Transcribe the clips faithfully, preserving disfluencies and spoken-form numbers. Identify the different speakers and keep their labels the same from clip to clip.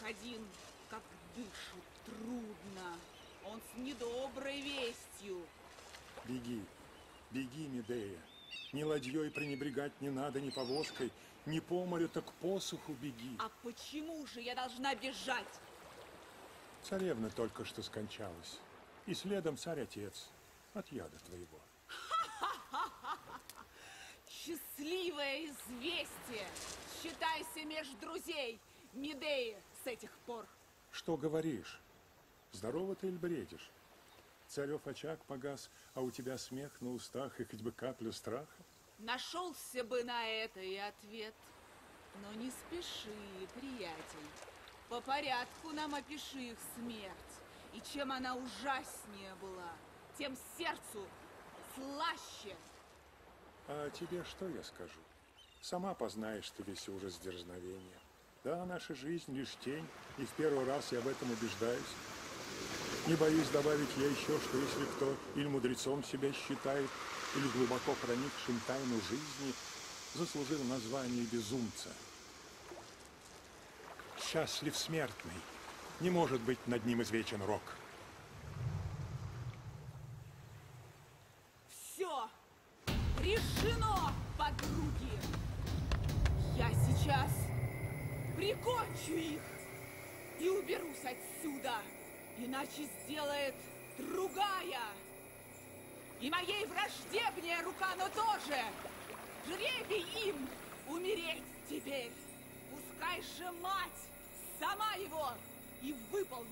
Speaker 1: один, как дышит трудно. Он с недоброй вестью.
Speaker 2: Беги, беги, Медея. Ни ладьей пренебрегать не надо, ни повозкой, ни по морю, так по суху беги.
Speaker 1: А почему же я должна бежать?
Speaker 2: Царевна только что скончалась, и следом царь-отец от яда твоего.
Speaker 1: Счастливое известие! Считайся меж друзей Медеи с этих пор.
Speaker 2: Что говоришь? Здорово ты или бредишь? Царев очаг погас, а у тебя смех на устах и хоть бы каплю страха?
Speaker 1: Нашелся бы на это и ответ. Но не спеши, приятель. По порядку нам опиши их смерть. И чем она ужаснее была, тем сердцу слаще.
Speaker 2: А тебе что я скажу? Сама познаешь ты весь ужас дерзновения. Да, наша жизнь лишь тень, и в первый раз я в этом убеждаюсь. Не боюсь добавить я еще, что если кто или мудрецом себя считает, или глубоко проникшим тайну жизни, заслужил название безумца. Счастлив смертный, не может быть над ним извечен рок.
Speaker 1: Все решено, подруги. Я сейчас прикончу их и уберусь отсюда, иначе сделает другая. И моей враждебнее рука, но тоже жребий им умереть теперь. Пускай же мать сама его и выполнит.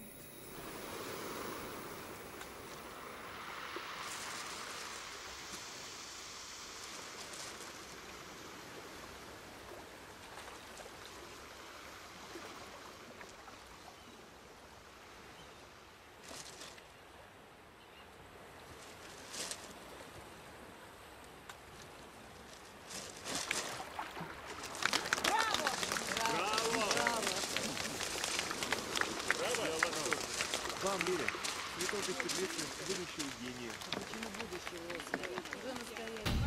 Speaker 3: Вам, Лиля, не только сердечным, будущего гения.
Speaker 4: А почему будущего? Уже настоящего.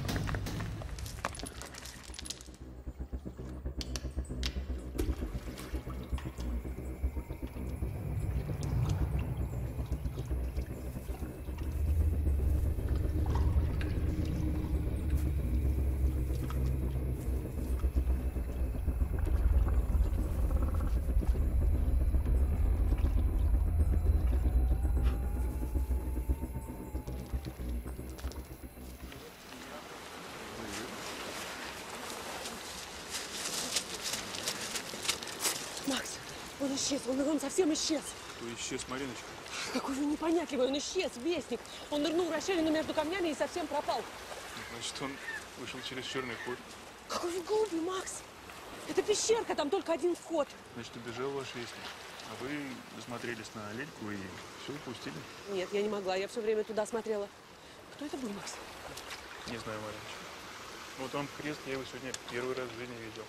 Speaker 5: Макс, он исчез, он, он совсем исчез.
Speaker 3: Кто исчез, Мариночка?
Speaker 5: Какой же непонятливый, он исчез, вестник. Он нырнул в расщелину между камнями и совсем пропал.
Speaker 3: Значит, он вышел через черный ход.
Speaker 5: Какой вы глупый, Макс. Это пещерка, там только один вход.
Speaker 3: Значит, убежал ваш вестник. А вы засмотрелись на лельку и все упустили?
Speaker 5: Нет, я не могла, я все время туда смотрела. Кто это был, Макс?
Speaker 3: Не знаю, Мариночка. Вот он крест, я его сегодня первый раз в жизни видел.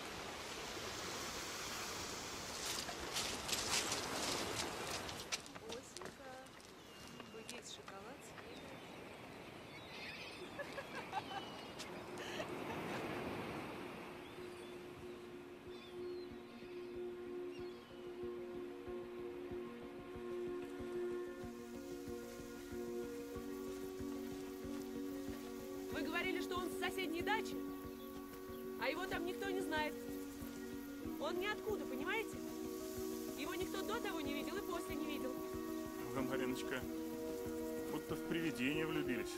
Speaker 4: Осенька, есть шоколад?
Speaker 5: Вы говорили, что он с соседней дачи, а его там никто не знает. Он ниоткуда, понимаете? Его никто до того не видел и после не видел.
Speaker 3: Вы, Мариночка, будто в привидение влюбились.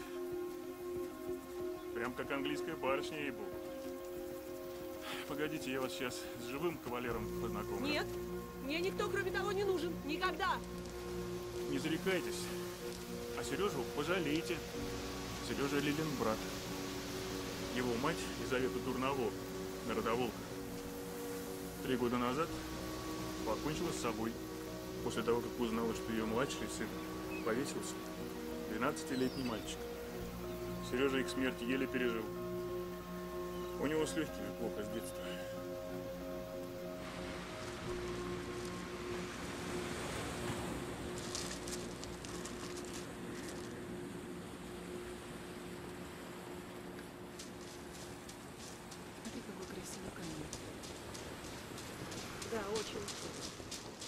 Speaker 3: Прям как английская барышня, ей-богу. Погодите, я вас сейчас с живым кавалером познакомлю.
Speaker 5: Нет, мне никто, кроме того, не нужен. Никогда.
Speaker 3: Не зарекайтесь. А Сережу пожалейте. Сережа Лилин брат. Его мать, Елизавета Дурново, народоволка, три года назад покончила с собой после того, как узнала, что ее младший сын повесился, двенадцатилетний мальчик. Сережа их смерть еле пережил. У него с легкими плохо с детства.
Speaker 5: Смотри, какой красивый камень. Да, очень.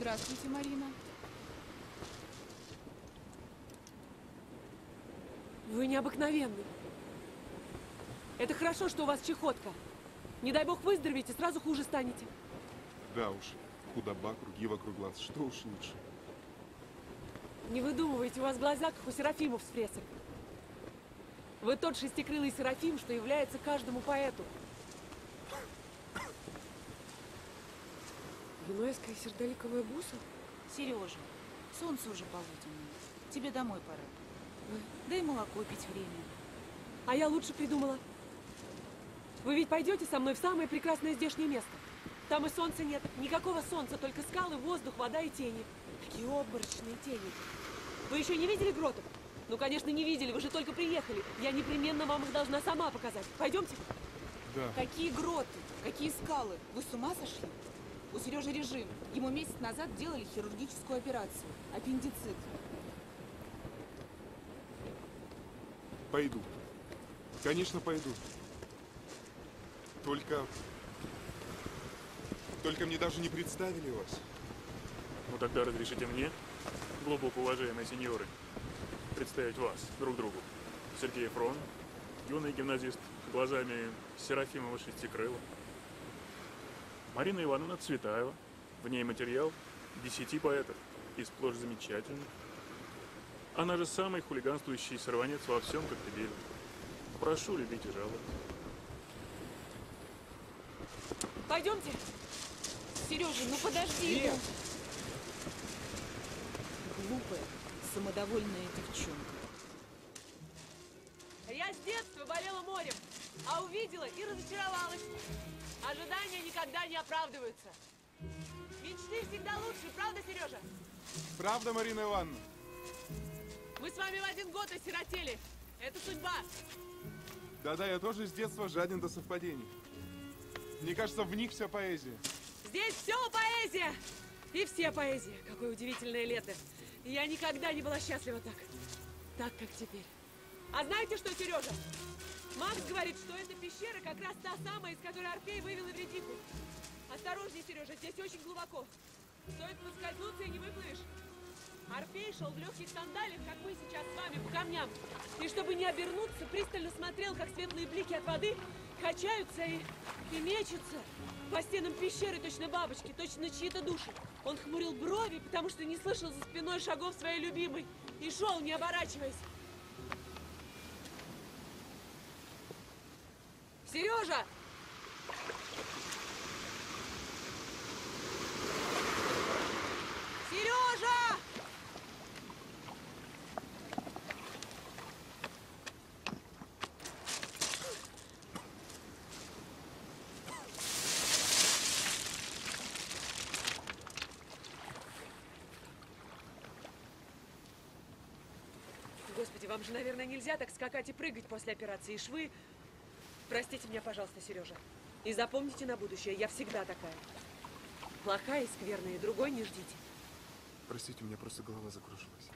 Speaker 1: Здравствуйте, Марина.
Speaker 5: Вы необыкновенный. Это хорошо, что у вас чехотка. Не дай бог выздоровеете, сразу хуже станете.
Speaker 6: Да уж, худоба, круги вокруг глаз, что уж лучше.
Speaker 5: Не выдумывайте, у вас глаза, как у серафимов с фресок. Вы тот шестикрылый серафим, что является каждому поэту. Генуэзская сердоликовая буса?
Speaker 1: Сережа, солнце уже полуденное. Тебе домой пора. Да и молоко пить время.
Speaker 5: А я лучше придумала. Вы ведь пойдете со мной в самое прекрасное здешнее место. Там и солнца нет, никакого солнца, только скалы, воздух, вода и тени. Какие обморочные тени. Вы еще не видели гротов? Ну, конечно, не видели, вы же только приехали. Я непременно вам их должна сама показать. Пойдемте?
Speaker 6: Да.
Speaker 1: Какие гроты, какие скалы. Вы с ума сошли? У Сережи режим. Ему месяц назад делали хирургическую операцию. Аппендицит.
Speaker 6: Пойду. Конечно, пойду. Только... Только мне даже не представили вас.
Speaker 3: Ну тогда разрешите мне, глубоко уважаемые сеньоры, представить вас друг другу. Сергей Фрон, юный гимназист, глазами Серафимова Шестикрыла. Марина Ивановна Цветаева, в ней материал десяти поэтов, и сплошь замечательный. Она же самый хулиганствующий сорванец во всем Коктебеле. Прошу любить и жаловать.
Speaker 5: Пойдемте.
Speaker 1: Сережа, ну подожди.
Speaker 5: Нет.
Speaker 1: Глупая, самодовольная девчонка.
Speaker 5: Я с детства болела морем, а увидела и разочаровалась. Ожидания никогда не оправдываются. Мечты всегда лучше, правда, Сережа?
Speaker 6: Правда, Марина Ивановна?
Speaker 5: Мы с вами в один год осиротели. Это судьба.
Speaker 6: Да-да, я тоже с детства жаден до совпадений. Мне кажется, в них вся поэзия.
Speaker 5: Здесь все поэзия. И все поэзия. Какое удивительное лето. И я никогда не была счастлива так. Так, как теперь. А знаете что, Сережа? Макс говорит, что эта пещера как раз та самая, из которой Орфей вывел Эвредику. Осторожней, Сережа, здесь очень глубоко. Стоит поскользнуться и не выплывешь. Орфей шел в легких сандалиях, как мы сейчас с вами, по камням. И чтобы не обернуться, пристально смотрел, как светлые блики от воды качаются и, и мечутся по стенам пещеры, точно бабочки, точно чьи-то души. Он хмурил брови, потому что не слышал за спиной шагов своей любимой. И шел, не оборачиваясь. Сережа! Сережа! Господи, вам же, наверное, нельзя так скакать и прыгать после операции. И швы... Простите меня, пожалуйста, Сережа. И запомните на будущее, я всегда такая. Плохая и скверная, и другой не ждите.
Speaker 6: Простите, у меня просто голова закружилась.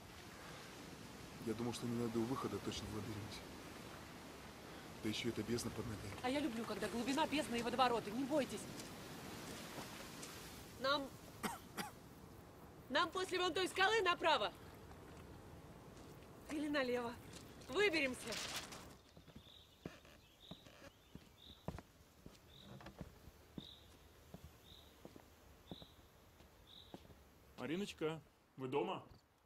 Speaker 6: Я думал, что не найду выхода точно в лабиринте. Да еще это бездна под ногами.
Speaker 5: А я люблю, когда глубина, бездна и водовороты. Не бойтесь. Нам... Нам после вон той скалы направо. Или налево. Выберемся.
Speaker 3: Мариночка, вы дома?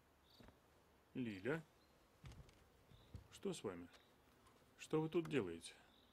Speaker 3: Лиля? Что с вами? Что вы тут делаете?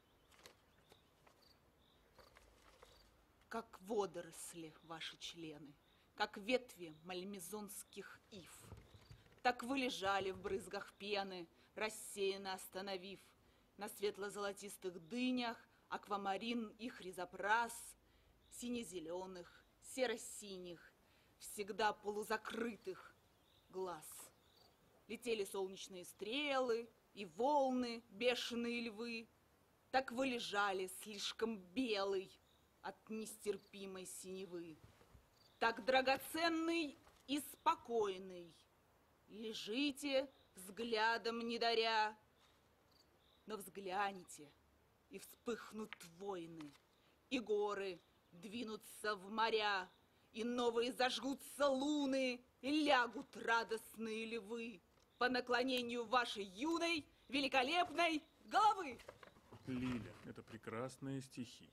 Speaker 1: Как водоросли ваши члены, как ветви мальмезонских ив. Так вы лежали в брызгах пены, рассеянно остановив на светло-золотистых дынях аквамарин и хризопрас, сине-зеленых, серо-синих, всегда полузакрытых глаз. Летели солнечные стрелы и волны, бешеные львы. Так вы лежали, слишком белый от нестерпимой синевы. Так драгоценный и спокойный лежите, взглядом не даря. Но взгляните, и вспыхнут войны, и горы двинутся в моря, и новые зажгутся луны, и лягут радостные львы по наклонению вашей юной, великолепной головы.
Speaker 3: Лиля, это прекрасные стихи.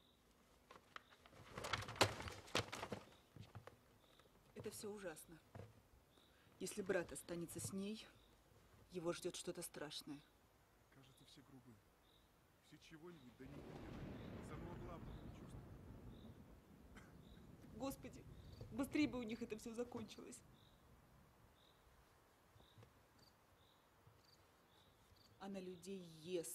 Speaker 1: Это все ужасно. Если брат останется с ней, его ждет что-то страшное.
Speaker 6: Кажется, все грубые. Все чего-нибудь, да не будет. Самого главного не чувствуют.
Speaker 1: Господи, быстрее бы у них это все закончилось. Она людей ест.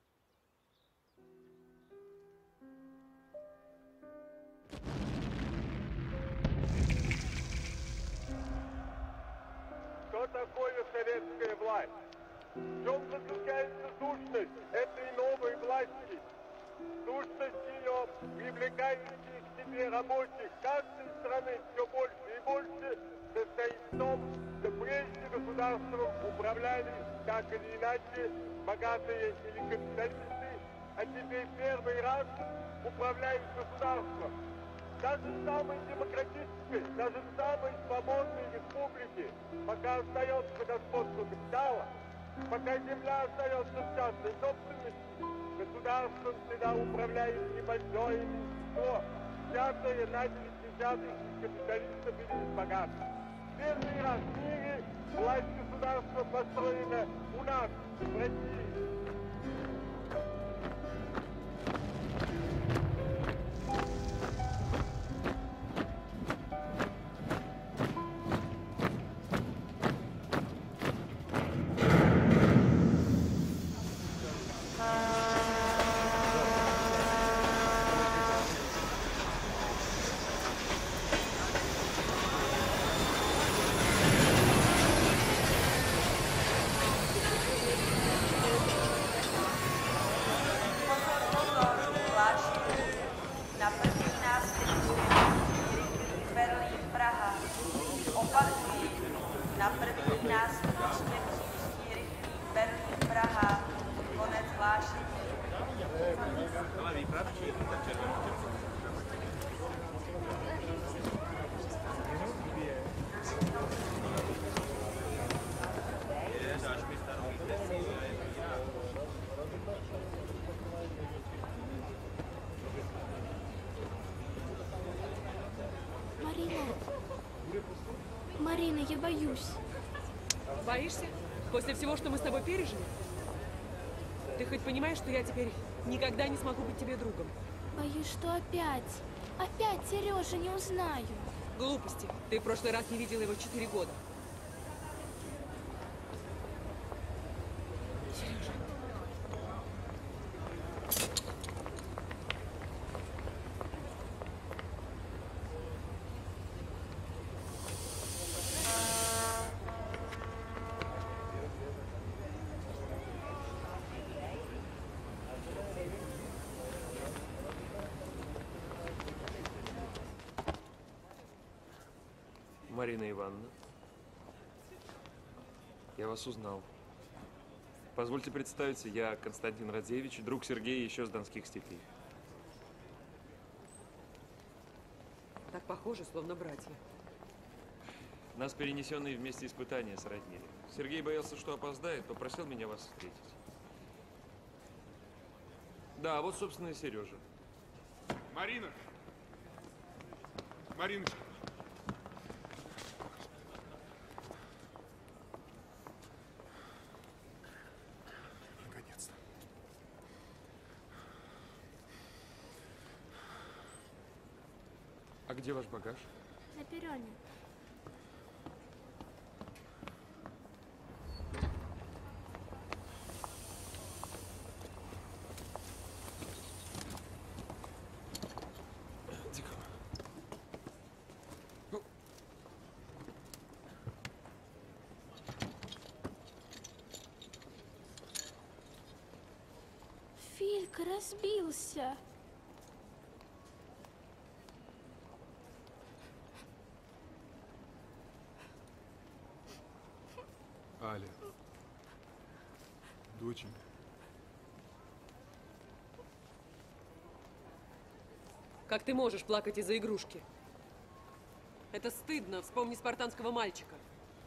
Speaker 7: Что такое советская власть? В чем заключается сущность этой новой власти? Сущность ее, привлекающая к себе рабочих каждой страны все больше и больше, состоит в том, что прежде государством управляли, так или иначе, богатые или капиталисты, а теперь первый раз управляют государством. Даже в самой демократической, даже в самой свободной республике, пока остается господство капитала, пока земля остается в частной собственности, государством всегда управляет небольшое меньшинство, взятое на десятых из капиталистов или из богатых. Первый раз в мире власть государства построена у нас, в России.
Speaker 8: Марина, я боюсь.
Speaker 5: Боишься? После всего, что мы с тобой пережили? Ты хоть понимаешь, что я теперь никогда не смогу быть тебе другом?
Speaker 8: Боюсь, что опять, опять Сережа не узнаю.
Speaker 5: Глупости. Ты в прошлый раз не видела его четыре года. Сережа.
Speaker 9: Марина Ивановна, я вас узнал. Позвольте представиться, я Константин Радзевич, друг Сергея еще с Донских степей.
Speaker 5: Так похоже, словно братья.
Speaker 9: Нас перенесенные вместе испытания сроднили. Сергей боялся, что опоздает, попросил меня вас встретить. Да, вот, собственно, и Сережа.
Speaker 6: Марина! Мариночка! Наконец-то.
Speaker 9: А где ваш багаж?
Speaker 8: На перроне. Филька разбился.
Speaker 6: Аля. Доченька.
Speaker 5: Как ты можешь плакать из-за игрушки? Это стыдно. Вспомни спартанского мальчика.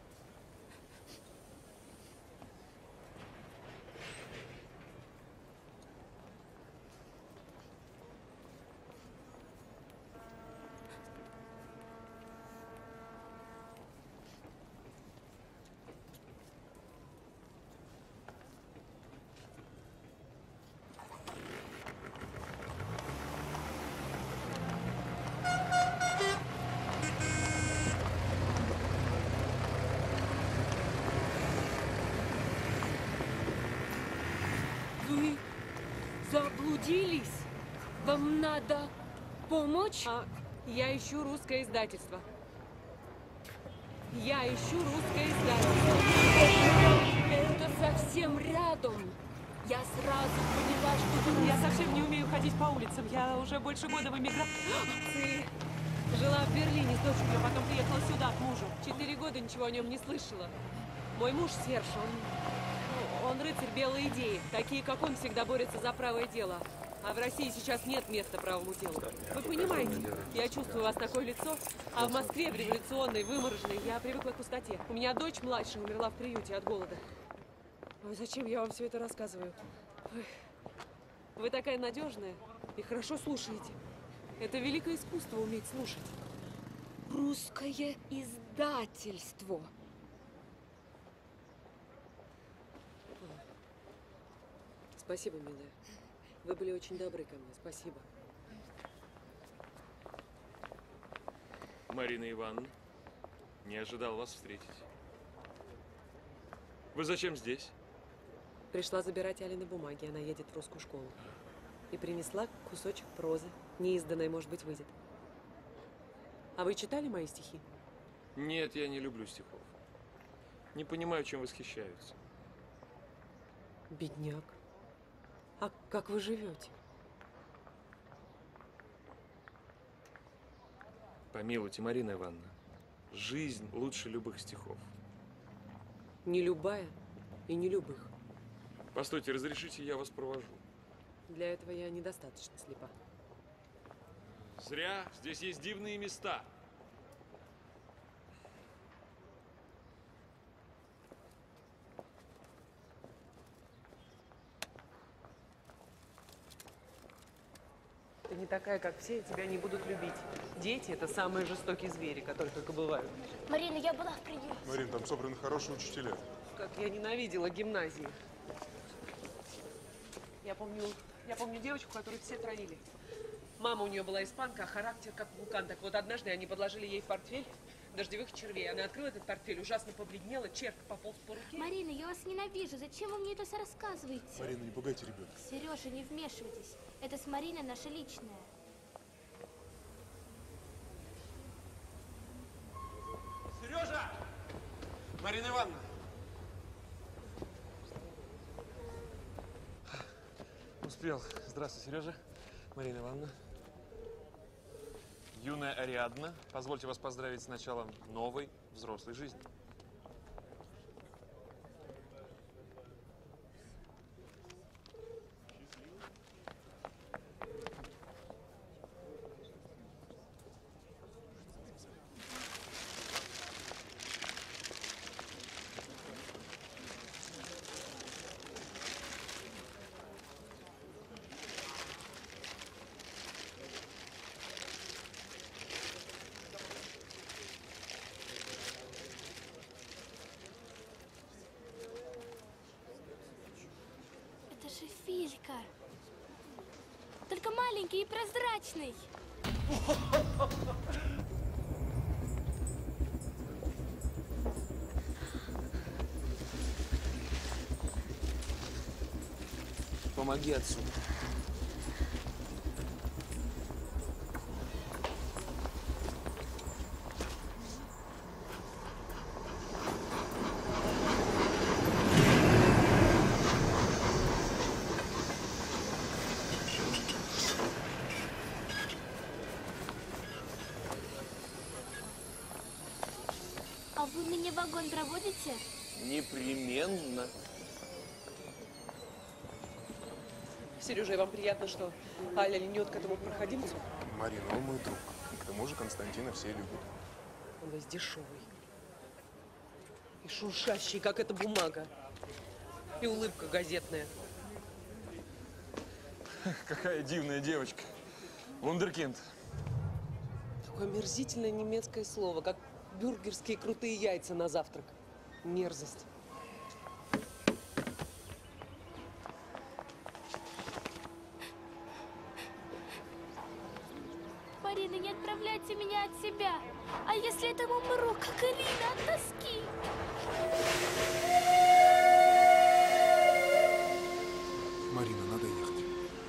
Speaker 8: Вы заблудились? Вам надо помочь?
Speaker 5: А, я ищу русское издательство. Я ищу русское издательство.
Speaker 8: Это совсем рядом. Я сразу поняла, что вы...
Speaker 5: Я совсем не умею ходить по улицам. Я уже больше года в эмиграции. Жила в Берлине с дочерью, потом приехала сюда к мужу. Четыре года ничего о нем не слышала. Мой муж Серж, он, он рыцарь белой идеи. Такие, как он, всегда борются за правое дело. А в России сейчас нет места правому делу. Вы понимаете, я чувствую у вас такое лицо, а в Москве, в революционной, вымороженной, я привыкла к пустоте. У меня дочь младшая умерла в приюте от голода. Ой, зачем я вам все это рассказываю? Ой, вы такая надежная и хорошо слушаете. Это великое искусство уметь слушать.
Speaker 8: Русское издательство.
Speaker 5: Спасибо, милая. Вы были очень добры ко мне. Спасибо.
Speaker 9: Марина Ивановна, не ожидал вас встретить. Вы зачем здесь?
Speaker 5: Пришла забирать Алины бумаги. Она едет в русскую школу. И принесла кусочек прозы. Неизданной, может быть, выйдет. А вы читали мои стихи?
Speaker 9: Нет, я не люблю стихов. Не понимаю, чем восхищаются.
Speaker 5: Бедняк. А как вы живете?
Speaker 9: Помилуйте, Марина Ивановна, жизнь лучше любых стихов.
Speaker 5: Не любая и не любых.
Speaker 9: Постойте, разрешите, я вас провожу.
Speaker 5: Для этого я недостаточно слепа.
Speaker 9: Зря, здесь есть дивные места.
Speaker 5: Ты не такая, как все, и тебя не будут любить. Дети – это самые жестокие звери, которые только бывают.
Speaker 8: Марина, я была в приюте.
Speaker 6: Марин, там собраны хорошие учителя.
Speaker 5: Как я ненавидела гимназии. Я помню, я помню девочку, которую все травили. Мама у нее была испанка, а характер как вулкан. Так вот, однажды они подложили ей в портфель дождевых червей. Она открыла этот портфель, ужасно побледнела, червь пополз по руке.
Speaker 8: Марина, я вас ненавижу. Зачем вы мне это все рассказываете?
Speaker 6: Марина, не пугайте ребенка.
Speaker 8: Сережа, не вмешивайтесь. Это с Мариной наше личное.
Speaker 10: Сережа! Марина Ивановна! Успел. Здравствуй, Сережа. Марина Ивановна. Юная Ариадна, позвольте вас поздравить с началом новой взрослой жизни.
Speaker 8: Это же Филька. Только маленький и прозрачный.
Speaker 10: Помоги отцу.
Speaker 8: А вы меня в вагон проводите?
Speaker 10: Непременно.
Speaker 5: Сережа, вам приятно, что Аля льнет к этому проходимцу?
Speaker 6: Марина, он мой друг. К тому же Константина все любят.
Speaker 5: весь дешевый. И шуршащий, как эта бумага. И улыбка газетная.
Speaker 10: Какая дивная девочка. Вундеркинд.
Speaker 5: Такое мерзительное немецкое слово, как бюргерские крутые яйца на завтрак. Мерзость.
Speaker 8: Марина, не отправляйте меня от себя. А если я там умру, как Ирина, от тоски?
Speaker 6: Марина, надо ехать.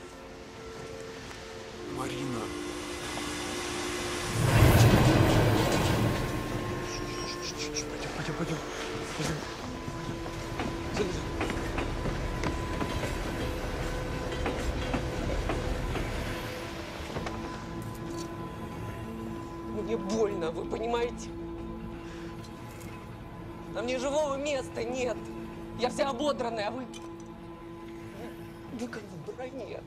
Speaker 6: Марина.
Speaker 10: Пойдем, пойдем, пойдем. Пойдем. Залезай.
Speaker 5: Мне больно, вы понимаете? А мне живого места нет. Я вся ободранная, а вы... Вы как в броне.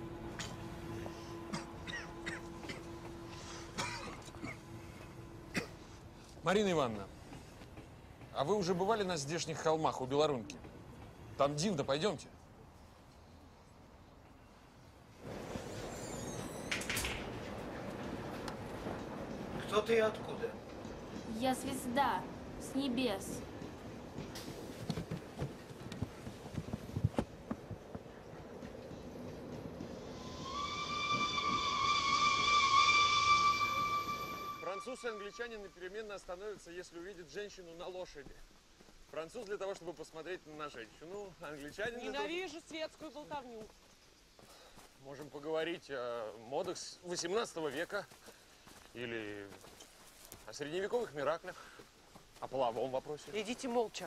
Speaker 10: Марина Ивановна, а вы уже бывали на здешних холмах у Белорунки? Там Динда, пойдемте.
Speaker 11: Кто ты и откуда?
Speaker 8: Я звезда с небес.
Speaker 10: Француз и англичанин непременно остановятся, если увидят женщину на лошади. Француз для того, чтобы посмотреть на женщину, англичанин для того,
Speaker 5: Ненавижу светскую болтовню.
Speaker 10: можем поговорить о модах с восемнадцатого века или о средневековых мираклях, о половом вопросе.
Speaker 5: Идите молча.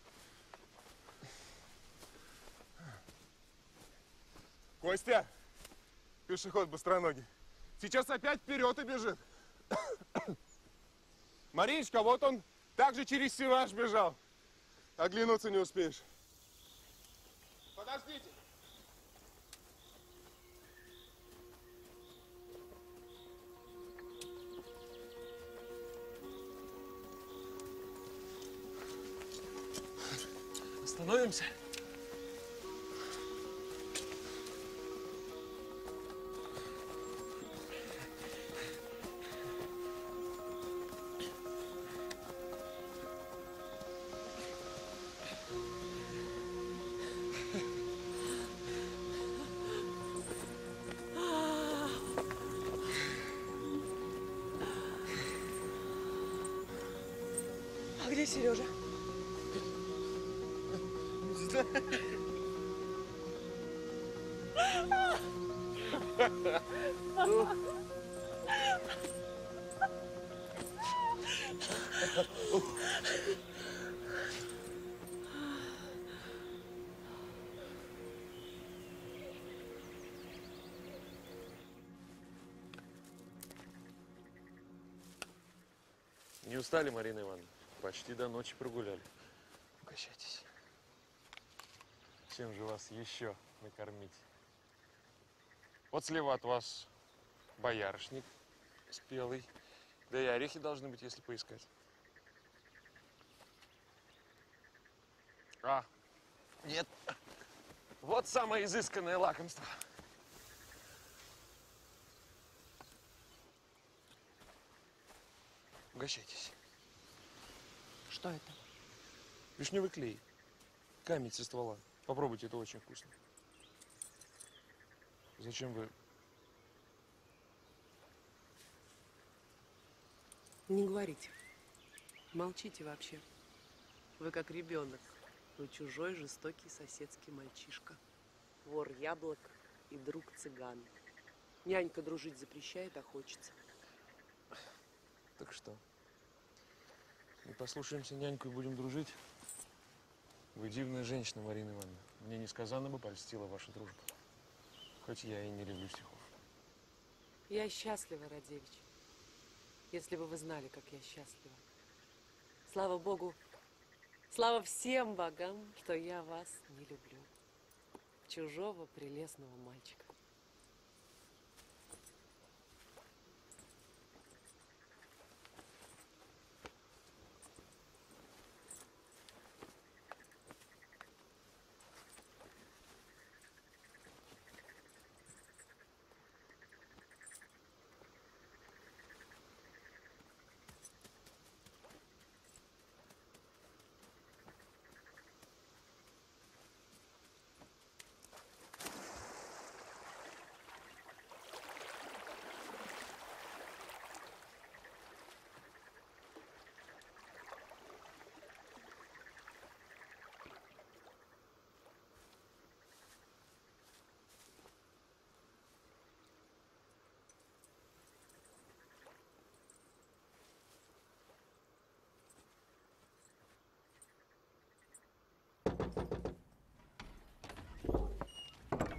Speaker 6: Костя, пешеход быстроногий, сейчас опять вперед и бежит. Мариночка, вот он также через Сиваш бежал. Оглянуться не успеешь. Подождите.
Speaker 10: Остановимся.
Speaker 5: А где Сережа?
Speaker 10: Не устали, Марина Ивановна? Почти до ночи прогуляли. Угощайтесь. Чем же вас еще накормить? Вот слева от вас боярышник спелый. Да и орехи должны быть, если поискать. А, нет. Вот самое изысканное лакомство. Угощайтесь.
Speaker 5: Что это?
Speaker 10: Вишневый клей. Камень со ствола. Попробуйте, это очень вкусно. Зачем вы...
Speaker 5: Не говорите. Молчите вообще. Вы как ребенок. Вы чужой, жестокий соседский мальчишка. Вор яблок и друг цыган. Нянька дружить запрещает, а хочется.
Speaker 10: Так что? Мы послушаемся няньку и будем дружить? Вы дивная женщина, Марина Ивановна. Мне несказанно бы польстила ваша дружба. Хоть я и не люблю стихов.
Speaker 5: Я счастлива, Радевич. Если бы вы знали, как я счастлива. Слава Богу, слава всем богам, что я вас не люблю. Чужого прелестного мальчика.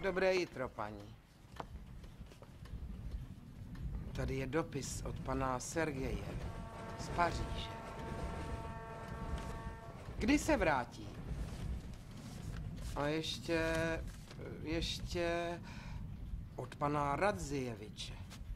Speaker 12: Dobré jitro, paní. Tady je dopis od pana Sergeje z Paříže. Kdy se vrátí? A ještě, ještě od pana Radzijeviče.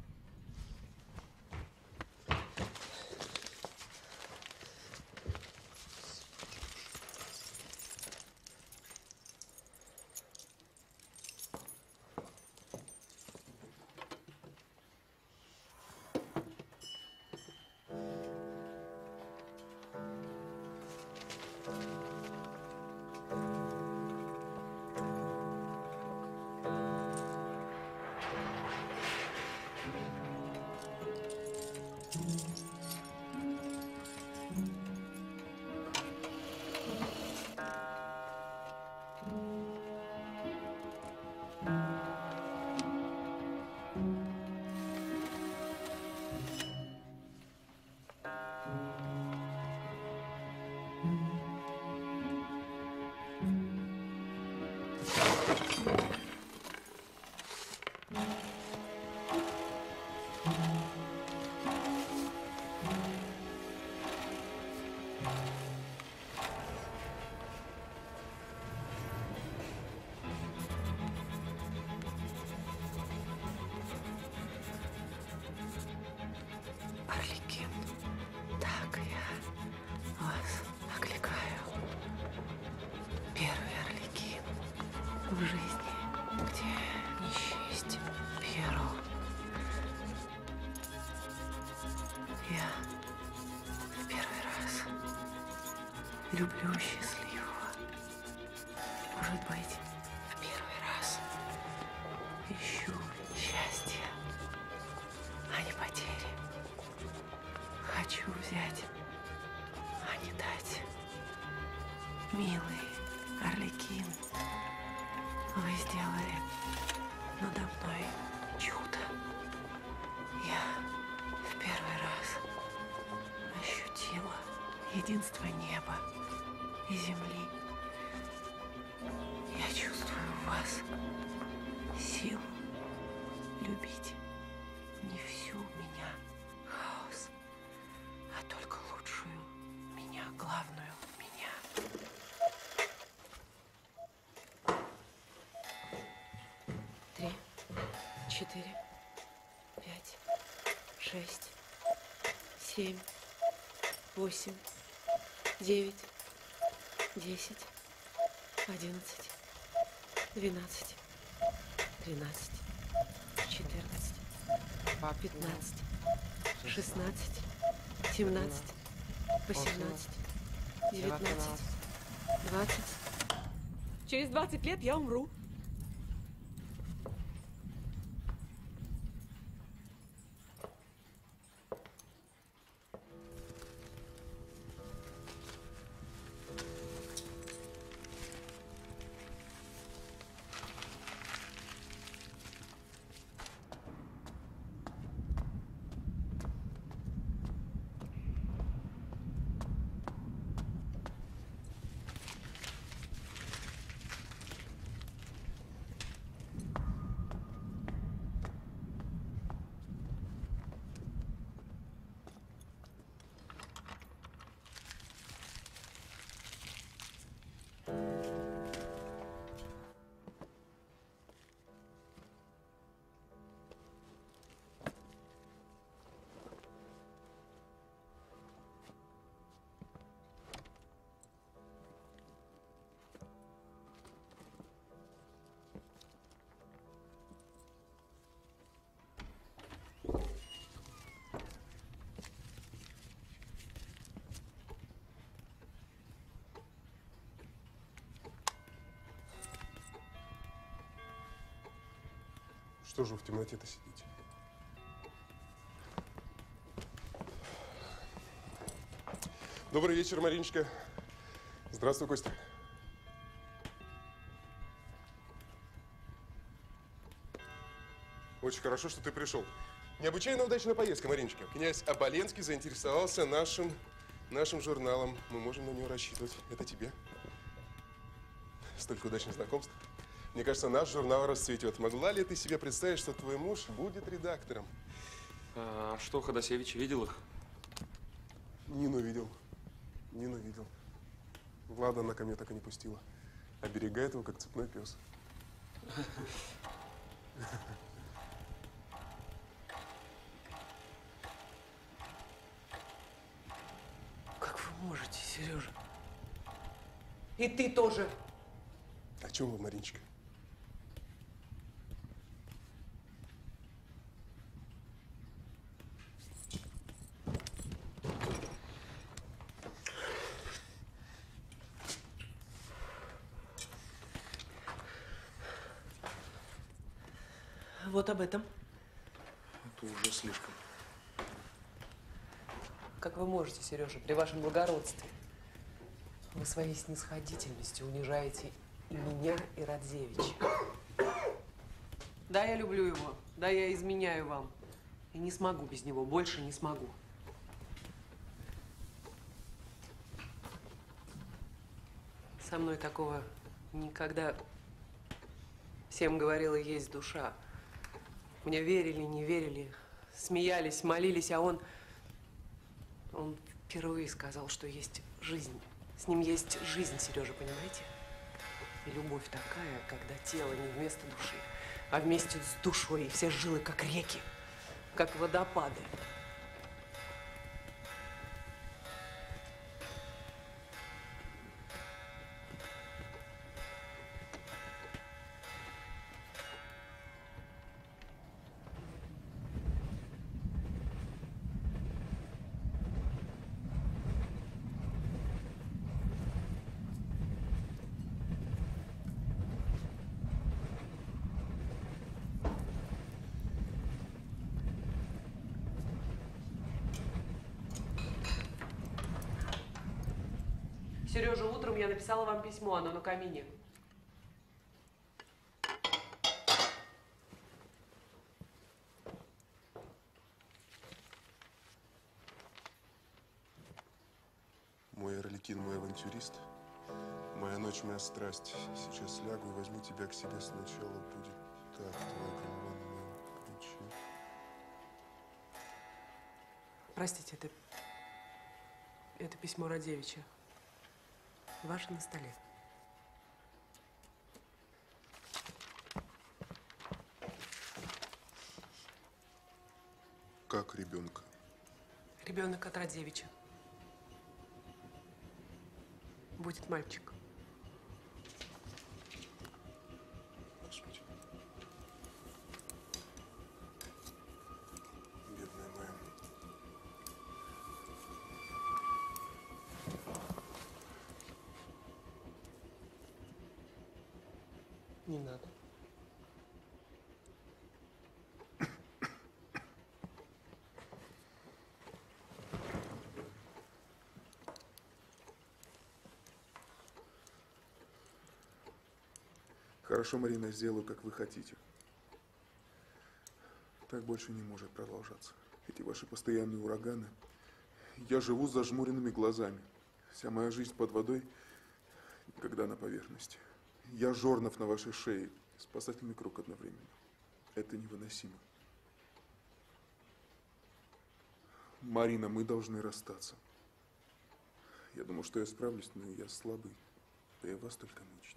Speaker 13: Арлекин, так я вас окликаю. Первый Арлекин в жизни, где не счесть Пьеро. Я в первый раз люблю счастливого. Может быть, в первый раз ищу счастья, а не потери. Хочу взять, а не дать. Милый Арлекин, вы сделали надо мной чудо. Я в первый раз ощутила единство неба и земли. Я чувствую в вас силу любить не всю меня, хаос, а только лучшую меня, главную меня. Три, четыре, пять, шесть, семь, восемь, девять, десять, одиннадцать, двенадцать, тринадцать, четырнадцать, пятнадцать, шестнадцать, семнадцать, восемнадцать, девятнадцать, двадцать.
Speaker 5: Через двадцать лет я умру.
Speaker 6: Что же вы в темноте-то сидите? Добрый вечер, Мариночка. Здравствуй, Костя. Очень хорошо, что ты пришел. Необычайно удачная поездка, Мариночка. Князь Оболенский заинтересовался нашим, нашим журналом. Мы можем на него рассчитывать. Это тебе. Столько удачных знакомств. Мне кажется, наш журнал расцветет. Могла ли ты себе представить, что твой муж будет редактором?
Speaker 10: А что, Ходосевич видел их?
Speaker 6: Нину видел. Нину видел. Влада она ко мне так и не пустила. Оберегает его, как цепной пес.
Speaker 12: Как вы можете, Сережа? И ты тоже.
Speaker 6: О чем вы, Мариночка?
Speaker 12: Вот об этом.
Speaker 10: Это уже слишком.
Speaker 12: Как вы можете, Сережа, при вашем благородстве? Вы своей снисходительностью унижаете и меня, и Радзевича. Да, я люблю его. Да, я изменяю вам. И не смогу без него. Больше не смогу. Со мной такого никогда. Всем говорила, есть душа. Мне верили, не верили, смеялись, молились, а он… Он впервые сказал, что есть жизнь. С ним есть жизнь, Сережа, понимаете? И любовь такая, когда тело не вместо души, а вместе с душой, и все жилы как реки, как водопады. Сережа, утром я написала вам письмо, оно на камине.
Speaker 6: Мой Арлекин, мой авантюрист, моя ночь, моя страсть. Сейчас лягу и возьму тебя к себе сначала. Будет так, твоя голова на моем плече.
Speaker 12: Простите, это… Это письмо Радзевича. Ваше на столе.
Speaker 6: Как ребенка?
Speaker 12: Ребенок от Радзевича. Будет мальчик.
Speaker 6: Господи. Бедная моя.
Speaker 12: Не надо.
Speaker 6: Хорошо, Марина, сделаю, как вы хотите. Так больше не может продолжаться. Эти ваши постоянные ураганы. Я живу с зажмуренными глазами. Вся моя жизнь под водой, когда на поверхности. Я жорнов на вашей шее, спасательный круг одновременно. Это невыносимо. Марина, мы должны расстаться. Я думал, что я справлюсь, но я слабый. Да я вас только мучить.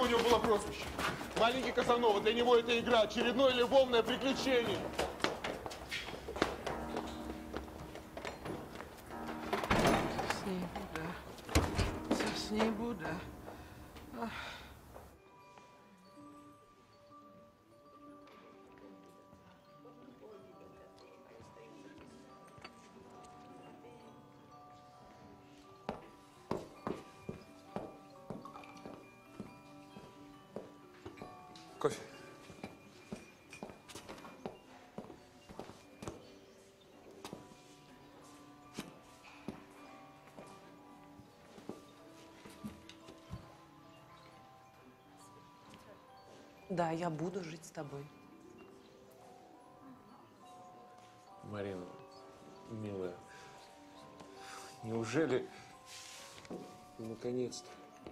Speaker 6: у него было прозвище? Маленький Казанова. Для него это игра. Очередное любовное приключение.
Speaker 11: Сосни, Будда. Сосни, Будда. Ах.
Speaker 10: Кофе.
Speaker 12: Да, я буду жить с тобой.
Speaker 10: Марина, милая, неужели наконец-то?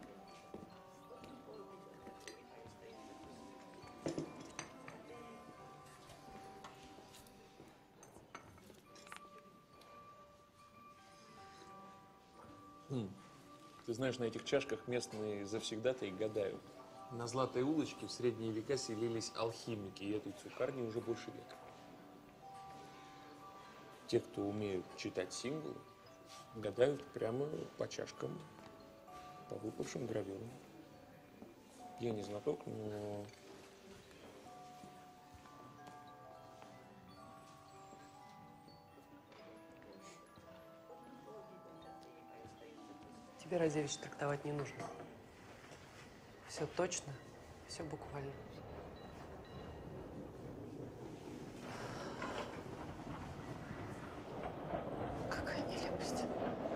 Speaker 10: Хм. Ты знаешь, на этих чашках местные завсегдатаи гадают. На Златой улочке в средние века селились алхимики, и этой цукарни уже больше века. Те, кто умеют читать символы, гадают прямо по чашкам, по выпавшим гравюрам. Я не знаток, но...
Speaker 12: Тебе, Разевич, трактовать не нужно. Все точно, все буквально. Какая нелепость.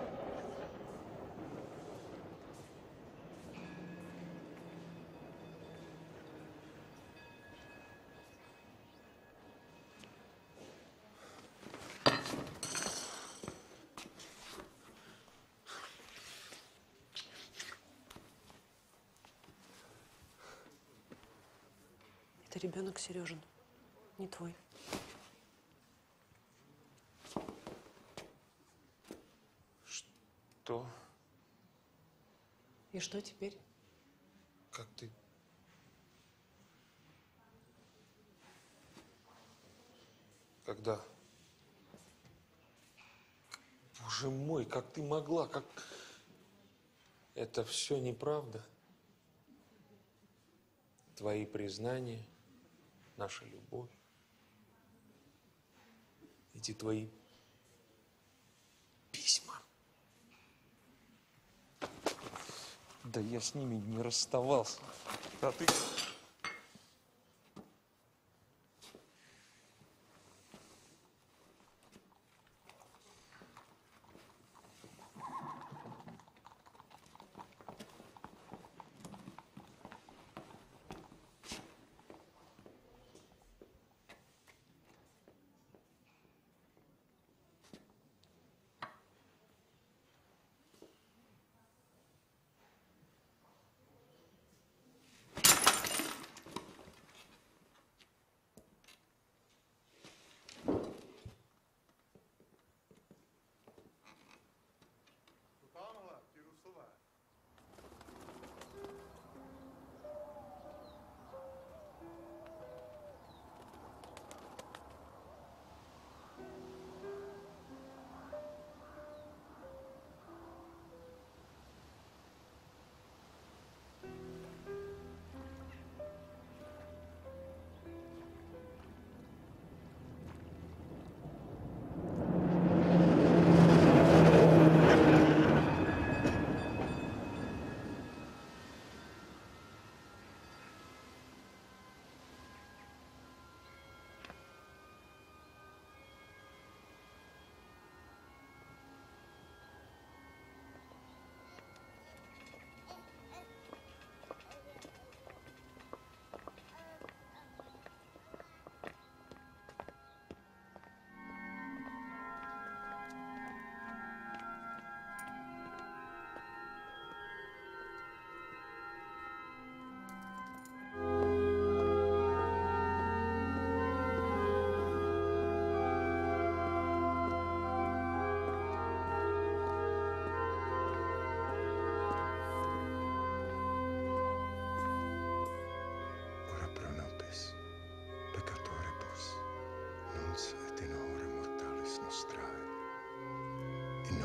Speaker 12: Это ребенок Сережин, не твой.
Speaker 10: Что?
Speaker 12: И что теперь?
Speaker 10: Как ты? Когда? Боже мой, как ты могла? Как... Это все неправда? Твои признания, наша любовь, эти твои письма. Да я с ними не расставался. А ты...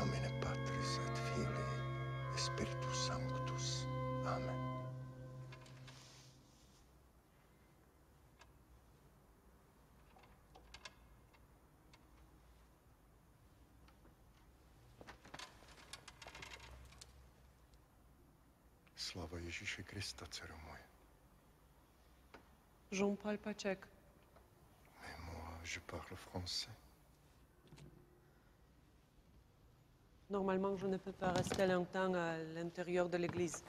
Speaker 14: nomine Patris et Filii et Spiritus Sanctus. Amen. Slava Ježíše Krista, dcero moje.
Speaker 12: Jean-Paul Pachek.
Speaker 14: Mais moi, je parle français.
Speaker 12: Normalement, je ne peux pas rester longtemps à l'intérieur de l'église.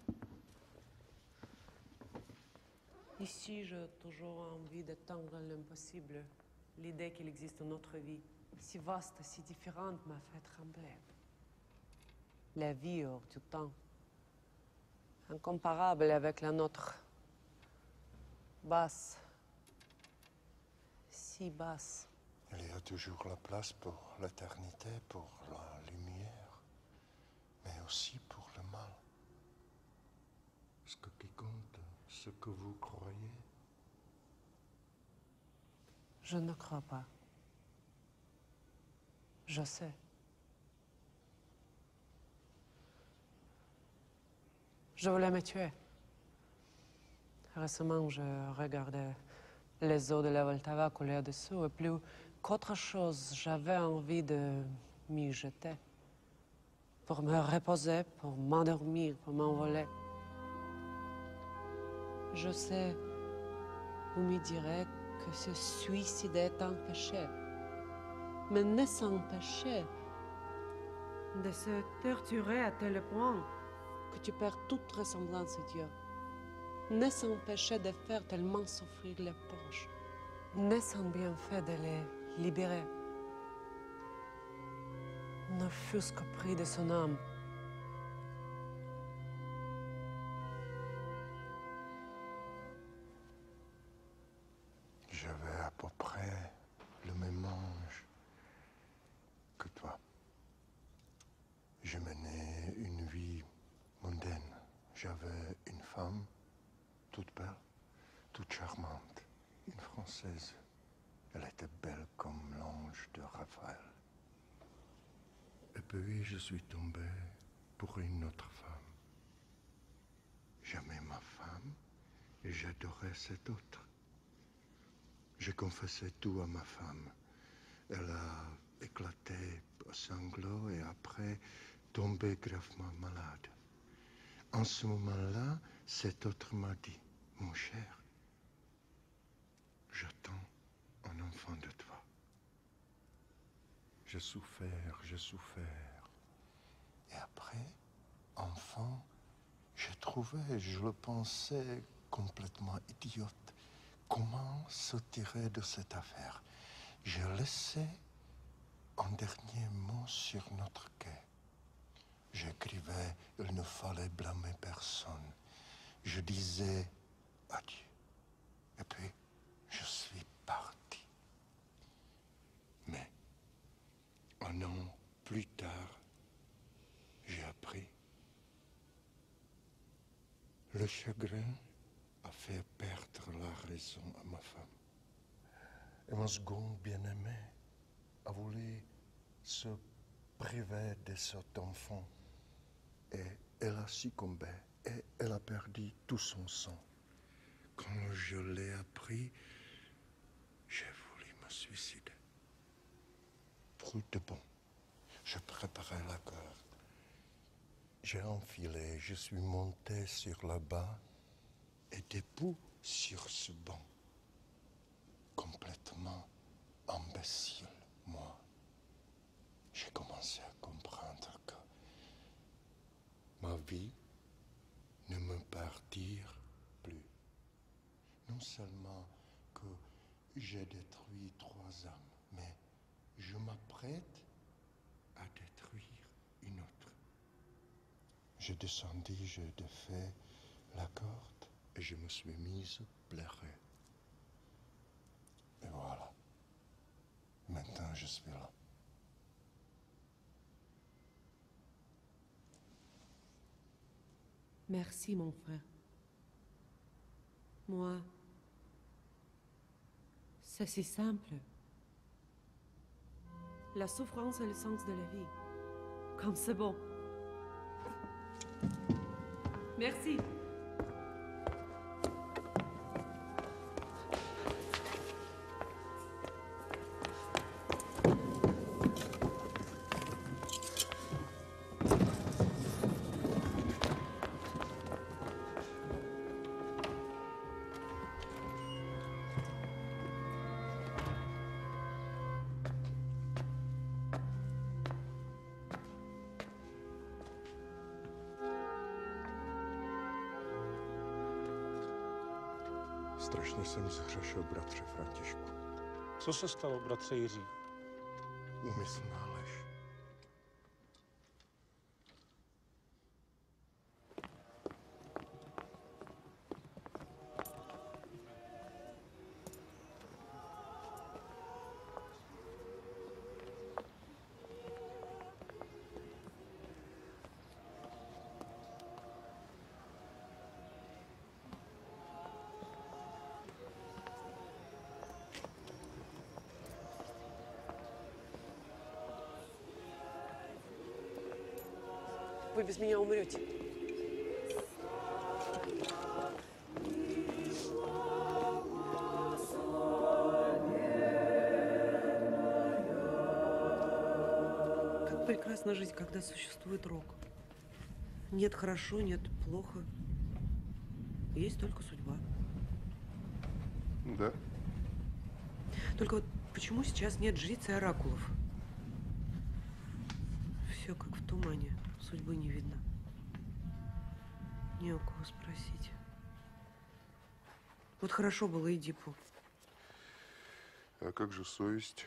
Speaker 12: Ici, j'ai toujours envie d'étendre l'impossible. L'idée qu'il existe une autre vie, si vaste, si différente, m'a fait trembler. La vie hors du temps, incomparable avec la nôtre. Basse, si basse.
Speaker 14: Il y a toujours la place pour l'éternité, pour la lumière, mais aussi pour le mal. Ce que qui compte, ce que vous croyez.
Speaker 12: Je ne crois pas. Je sais. Je voulais me tuer. Récemment, je regardais les eaux de la Vltava couler dessous, et plus qu'autre chose, j'avais envie de m'y jeter. Pour me reposer, pour m'endormir, pour m'envoler. Je sais, vous me direz que se suicider est un péché. Mais n'est-ce un péché de se torturer à tel point que tu perds toute ressemblance à Dieu? N'est-ce un péché de faire tellement souffrir les proches? N'est-ce un bienfait de les libérer? Ne fût-ce qu'au prix de son âme.
Speaker 14: J'avais à peu près le même âge que toi. Je menais une vie mondaine. J'avais une femme toute belle, toute charmante, une Française. Elle était belle comme l'ange de Raphaël. Et puis je suis tombé pour une autre femme. J'aimais ma femme et j'adorais cette autre. J'ai confessé tout à ma femme. Elle a éclaté à sanglots et après tombé gravement malade. En ce moment-là, cet autre m'a dit, mon cher, j'attends un enfant de toi. J'ai souffert, j'ai souffert. Et après, enfant, j'ai trouvé, je le pensais complètement idiote. Comment se tirer de cette affaire? J'ai laissé un dernier mot sur notre quai. J'écrivais, il ne fallait blâmer personne. Je disais adieu. Et puis, je suis parti. Mais, un an plus tard, j'ai appris. Le chagrin a fait perdre la raison à ma femme. Et mon second bien-aimé a voulu se priver de cet enfant. Et elle a succombé et elle a perdu tout son sang. Quand je l'ai appris, j'ai voulu me suicider. Pour de bon, je préparais la corde. J'ai enfilé, je suis monté sur le banc et debout sur ce banc, complètement imbécile, moi, j'ai commencé à comprendre que ma vie ne me partira plus. Non seulement que j'ai détruit trois âmes, mais je m'apprête à détruire une autre. J'ai descendu, j'ai défait la corde et je me suis mise à pleurer. Et voilà. Maintenant, je suis là.
Speaker 12: Merci, mon frère. Moi, c'est si simple. La souffrance est le sens de la vie.
Speaker 5: Comme c'est bon. Merci.
Speaker 14: Strašně jsem zhřešil, bratře Františku.
Speaker 15: Co se stalo, bratře Jiří?
Speaker 14: Úmyslná lež.
Speaker 12: Вы без меня умрете. Как прекрасно жить, когда существует рок. Нет хорошо, нет плохо. Есть только судьба.
Speaker 6: Да.
Speaker 12: Только вот почему сейчас нет жриц и оракулов? Все как в тумане. Судьбы не видно. Не у кого спросить. Вот хорошо было Эдипу.
Speaker 6: А как же совесть?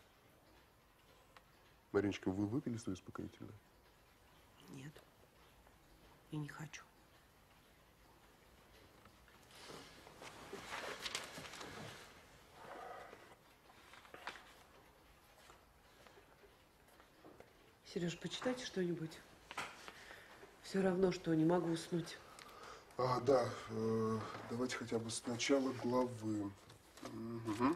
Speaker 6: Мариночка, вы выпили свое успокоительное?
Speaker 12: Нет. И не хочу. Сереж, почитайте что-нибудь. Все равно, что не могу уснуть.
Speaker 6: А, да. Э, давайте хотя бы с начала главы. Угу.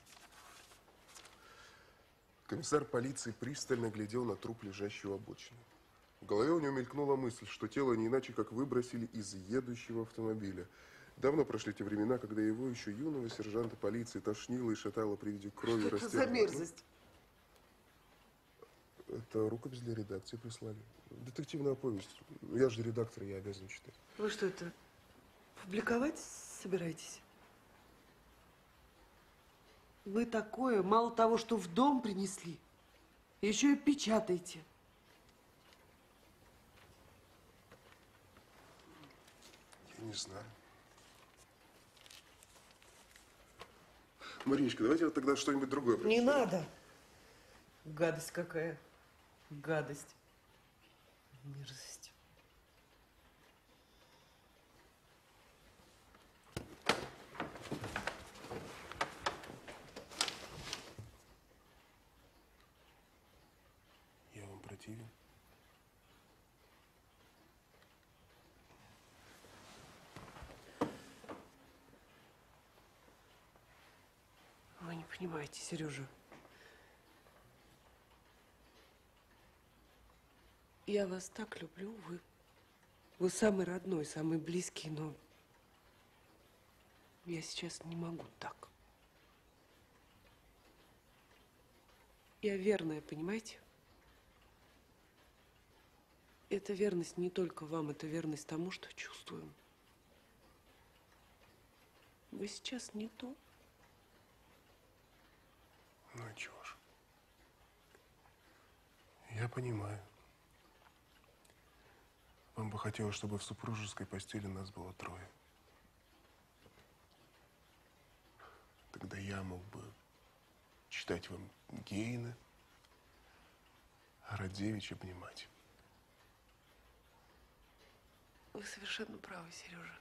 Speaker 6: Комиссар полиции пристально глядел на труп, лежащий у обочины. В голове у него мелькнула мысль, что тело не иначе как выбросили из едущего автомобиля. Давно прошли те времена, когда его, еще юного сержанта полиции, тошнило и шатало при виде крови.
Speaker 12: Что это за мерзость?
Speaker 6: Это рукопись для редакции прислали. Детективная повесть. Я же редактор, я обязан читать.
Speaker 12: Вы что это, публиковать собираетесь? Вы такое, мало того, что в дом принесли, еще и печатаете.
Speaker 6: Я не знаю. Мариночка, давайте вот тогда что-нибудь другое прочитаем.
Speaker 12: Не надо. Гадость какая. Гадость. Мерзость.
Speaker 6: Я вам противен?
Speaker 12: Вы не понимаете, Сережа. Я вас так люблю, вы, вы самый родной, самый близкий, но я сейчас не могу так. Я верная, понимаете? Это верность не только вам, это верность тому, что чувствуем. Вы сейчас не то.
Speaker 6: Ну и чего ж. Я понимаю. Вам бы хотелось, чтобы в супружеской постели нас было трое. Тогда я мог бы читать вам Гейна, а Радзевич обнимать.
Speaker 12: Вы совершенно правы, Сережа.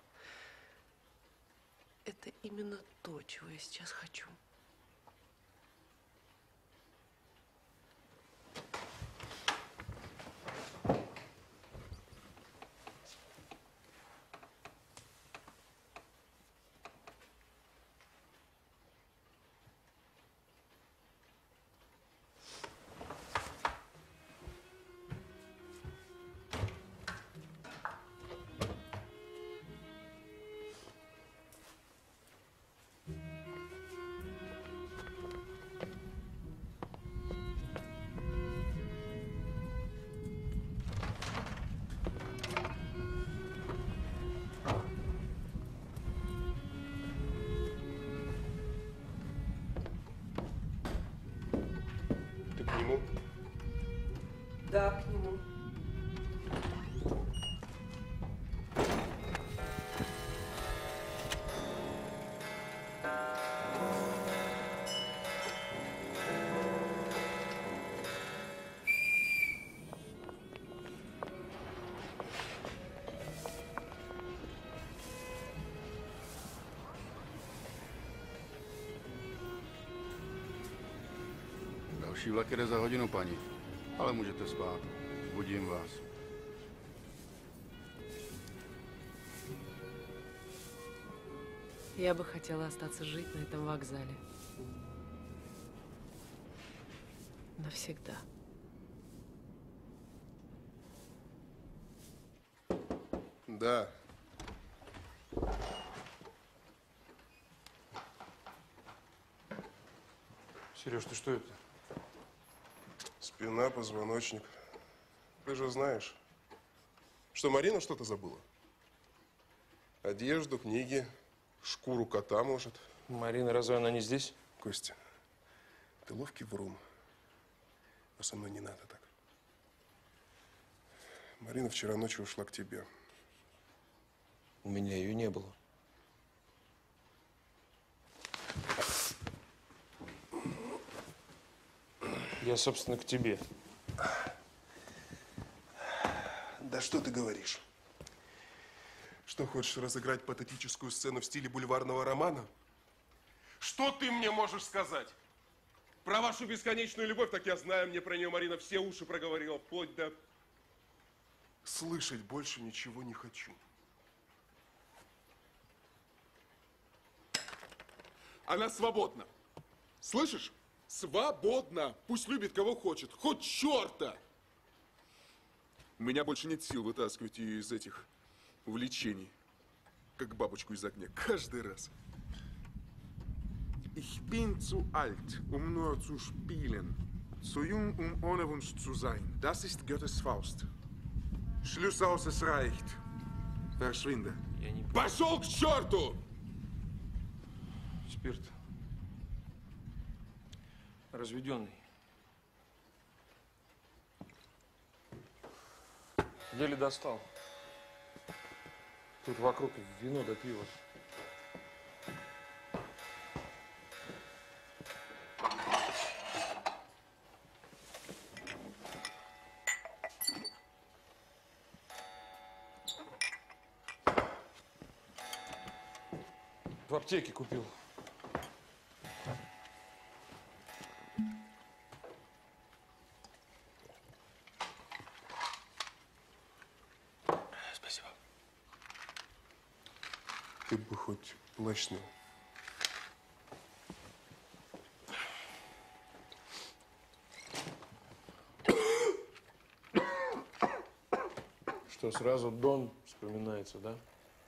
Speaker 12: Это именно то, чего я сейчас хочу. туда, к нему.
Speaker 16: Další vlak jede za hodinu, paní. Ale můžete spát. Budím vás.
Speaker 12: Я бы хотела остаться жить на этом вокзале. Навсегда.
Speaker 17: Да.
Speaker 10: Сереж, ты что это?
Speaker 17: Спина, позвоночник. Ты же знаешь, что Марина что-то забыла. Одежду, книги, шкуру кота, может.
Speaker 10: Марина, разве она не здесь?
Speaker 17: Костя, ты ловкий врун. Но со мной не надо так. Марина вчера ночью ушла к тебе.
Speaker 10: У меня ее не было. Я, собственно, к тебе.
Speaker 17: Да что ты говоришь? Что, хочешь разыграть патетическую сцену в стиле бульварного романа? Что ты мне можешь сказать? Про вашу бесконечную любовь, так я знаю, мне про нее Марина все уши проговорила, вплоть до... Слышать больше ничего не хочу. Она свободна. Слышишь? Свободна. Пусть любит кого хочет. Хоть черта. У меня больше нет сил вытаскивать ее из этих увлечений. Как бабочку из огня. Каждый раз. Ich bin zu alt, um nur zu spielen. Zu jung, um ohne Wunsch zu sein. Das ist Gottes Faust. Schluss aus, es reicht. Verschwinde. Пошел к черту!
Speaker 10: Спирт. Разведенный. Еле достал. Тут вокруг вино да пиво. В аптеке купил.
Speaker 17: Спасибо. Ты бы хоть плащ снял.
Speaker 10: Что, сразу Дон вспоминается, да?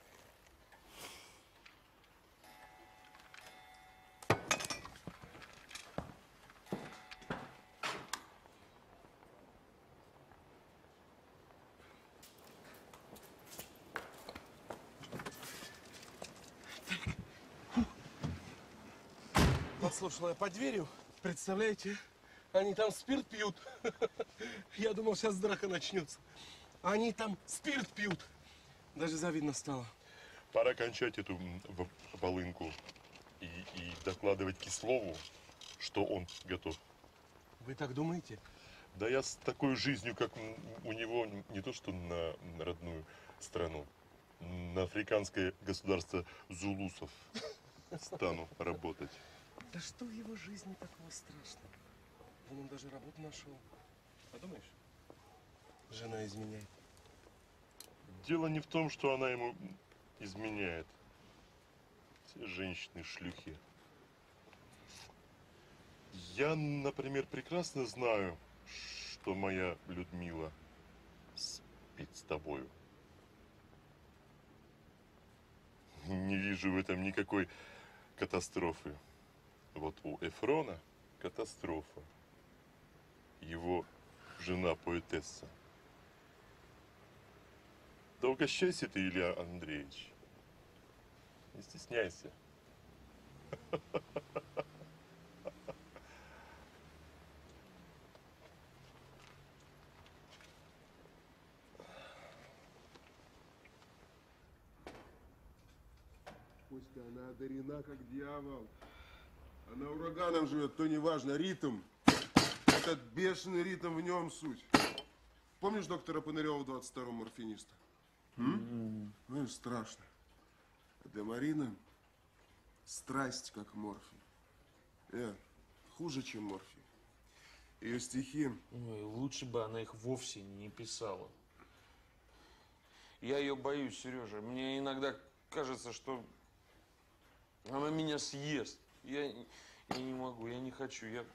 Speaker 18: Подслушала я под дверью. Представляете, они там спирт пьют. Я думал, сейчас драка начнется. Они там спирт пьют. Даже завидно стало.
Speaker 19: Пора кончать эту волынку и, и докладывать Кислову, что он готов.
Speaker 18: Вы так думаете?
Speaker 19: Да я с такой жизнью, как у него, не то что на родную страну, на африканское государство зулусов стану работать.
Speaker 18: Да что в его жизни такого страшного? Вон он даже работу нашел. Подумаешь, жена изменяет.
Speaker 19: Дело не в том, что она ему изменяет. Все женщины шлюхи. Я, например, прекрасно знаю, что моя Людмила спит с тобою. Не вижу в этом никакой катастрофы. Вот у Эфрона катастрофа. Его жена поэтесса. Да угощайся ты, Илья Андреевич. Не стесняйся.
Speaker 17: Костя, она одарена, как дьявол. Она ураганом живет, то неважно, ритм. Этот бешеный ритм, в нем суть. Помнишь доктора Панырева, двадцать второго морфиниста? Mm-hmm. Ну и страшно. А для Марины страсть, как морфий. Э, хуже, чем морфий. Ее стихи...
Speaker 10: Ой, лучше бы она их вовсе не писала. Я ее боюсь, Сережа. Мне иногда кажется, что она меня съест. Я, я не могу, я не хочу. Я...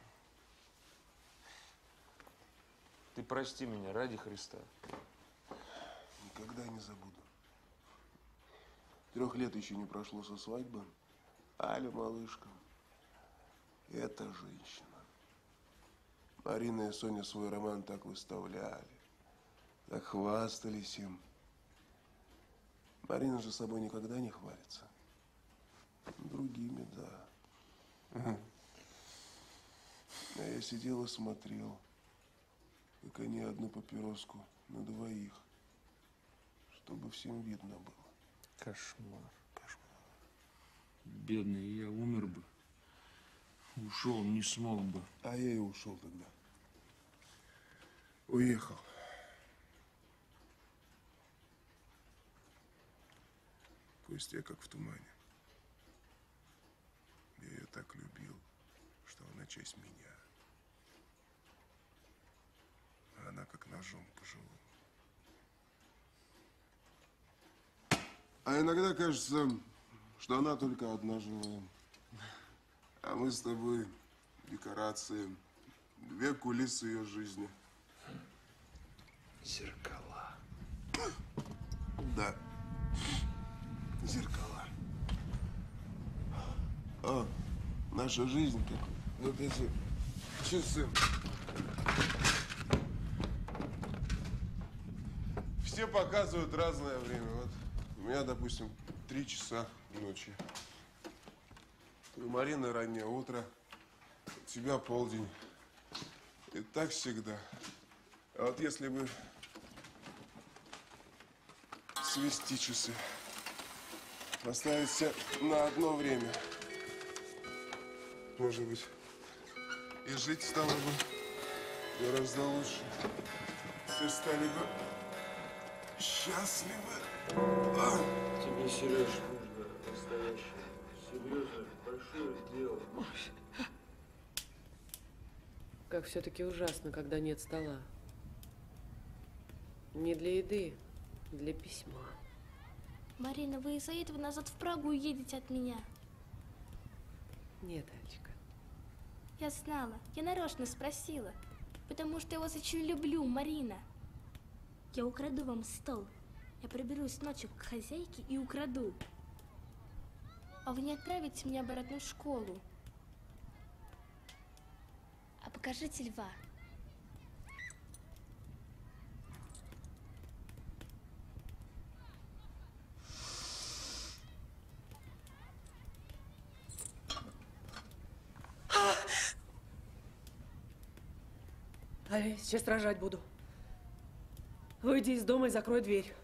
Speaker 10: Ты прости меня, ради Христа.
Speaker 17: Никогда не забуду. Трех лет еще не прошло со свадьбы. Аля, малышка. Это женщина. Марина и Соня свой роман так выставляли. Так хвастались им. Марина же собой никогда не хвалится. Другими, да. А я сидел и смотрел, как они одну папироску на двоих, чтобы всем видно было.
Speaker 10: Кошмар. Кошмар. Бедный, я умер бы. Ушел, не смог бы.
Speaker 17: А я и ушел тогда. Уехал. Костя, я как в тумане. Я ее так любил, что она часть меня. А она как ножом по живому. А иногда кажется, что она только одна живая. А мы с тобой декорации, две кулисы ее жизни.
Speaker 10: Зеркала.
Speaker 17: Да. Зеркала. О, наша жизнь, как вот эти часы. Все показывают разное время. Вот у меня, допустим, три часа ночи. У Марины раннее утро, у тебя полдень. И так всегда. А вот если бы свести часы, поставить все на одно время, может быть, и жить стало бы гораздо лучше. Все стали бы счастливы. А?
Speaker 10: Тебе, Сереж, нужно настоящее, серьезное, большое дело.
Speaker 12: Как все-таки ужасно, когда нет стола. Не для еды, для письма.
Speaker 8: Марина, вы из-за этого назад в Прагу уедете от меня.
Speaker 12: Нет, Альчика.
Speaker 8: Я знала. Я нарочно спросила. Потому что я вас очень люблю, Марина. Я украду вам стол. Я приберусь ночью к хозяйке и украду. А вы не отправите меня обратно в школу. А покажите льва.
Speaker 12: Аля, сейчас рожать буду. Выйди из дома и закрой дверь.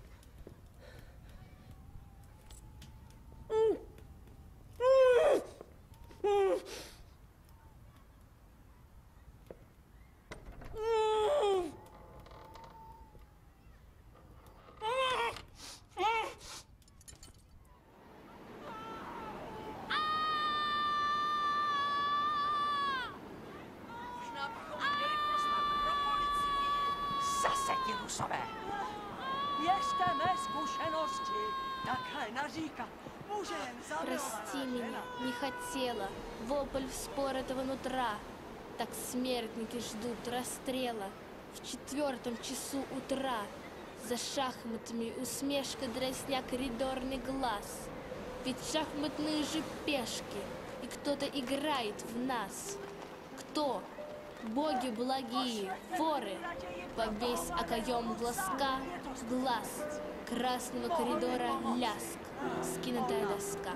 Speaker 20: Zaseki Rusové! Běžte mé zkušenosti, také naříká. Může jen
Speaker 8: Прости меня, не хотела. Вопль вспоротого нутра. Так смертники ждут расстрела. В четвертом часу утра. За шахматами усмешка дразня коридорный глаз. Ведь шахматные же пешки. И кто-то играет в нас. Кто? Боги благие, воры. Повесь окоем глазка в глаз. Красного коридора ляск. Скинутая доска.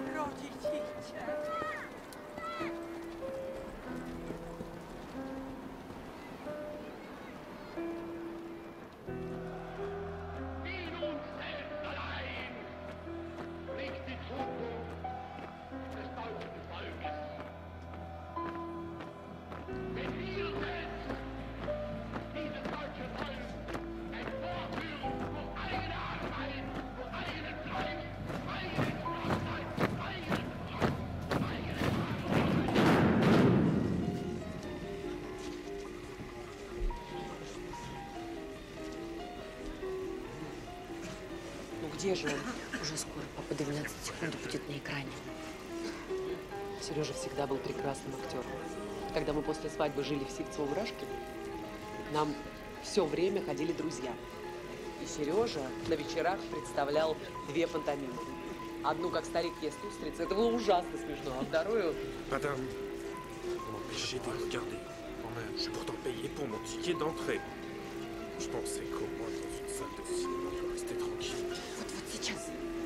Speaker 12: же он? Уже скоро, папа двенадцать секунд будет на экране. Сережа всегда был прекрасным актером. Когда мы после свадьбы жили в Сивцево-Урашке, нам все время ходили друзья. И Сережа на вечерах представлял две пантомимы. Одну, как старик ест устрицы, это было ужасно смешно, а вторую…
Speaker 10: Madame, vous m'empêchez de regarder. Moi-même, j'ai pourtant payé pour mon ticket d'entrée. Je pensais qu'au moins dans une salle de cinéma, je restais tranquille.
Speaker 12: Вот, вот сейчас.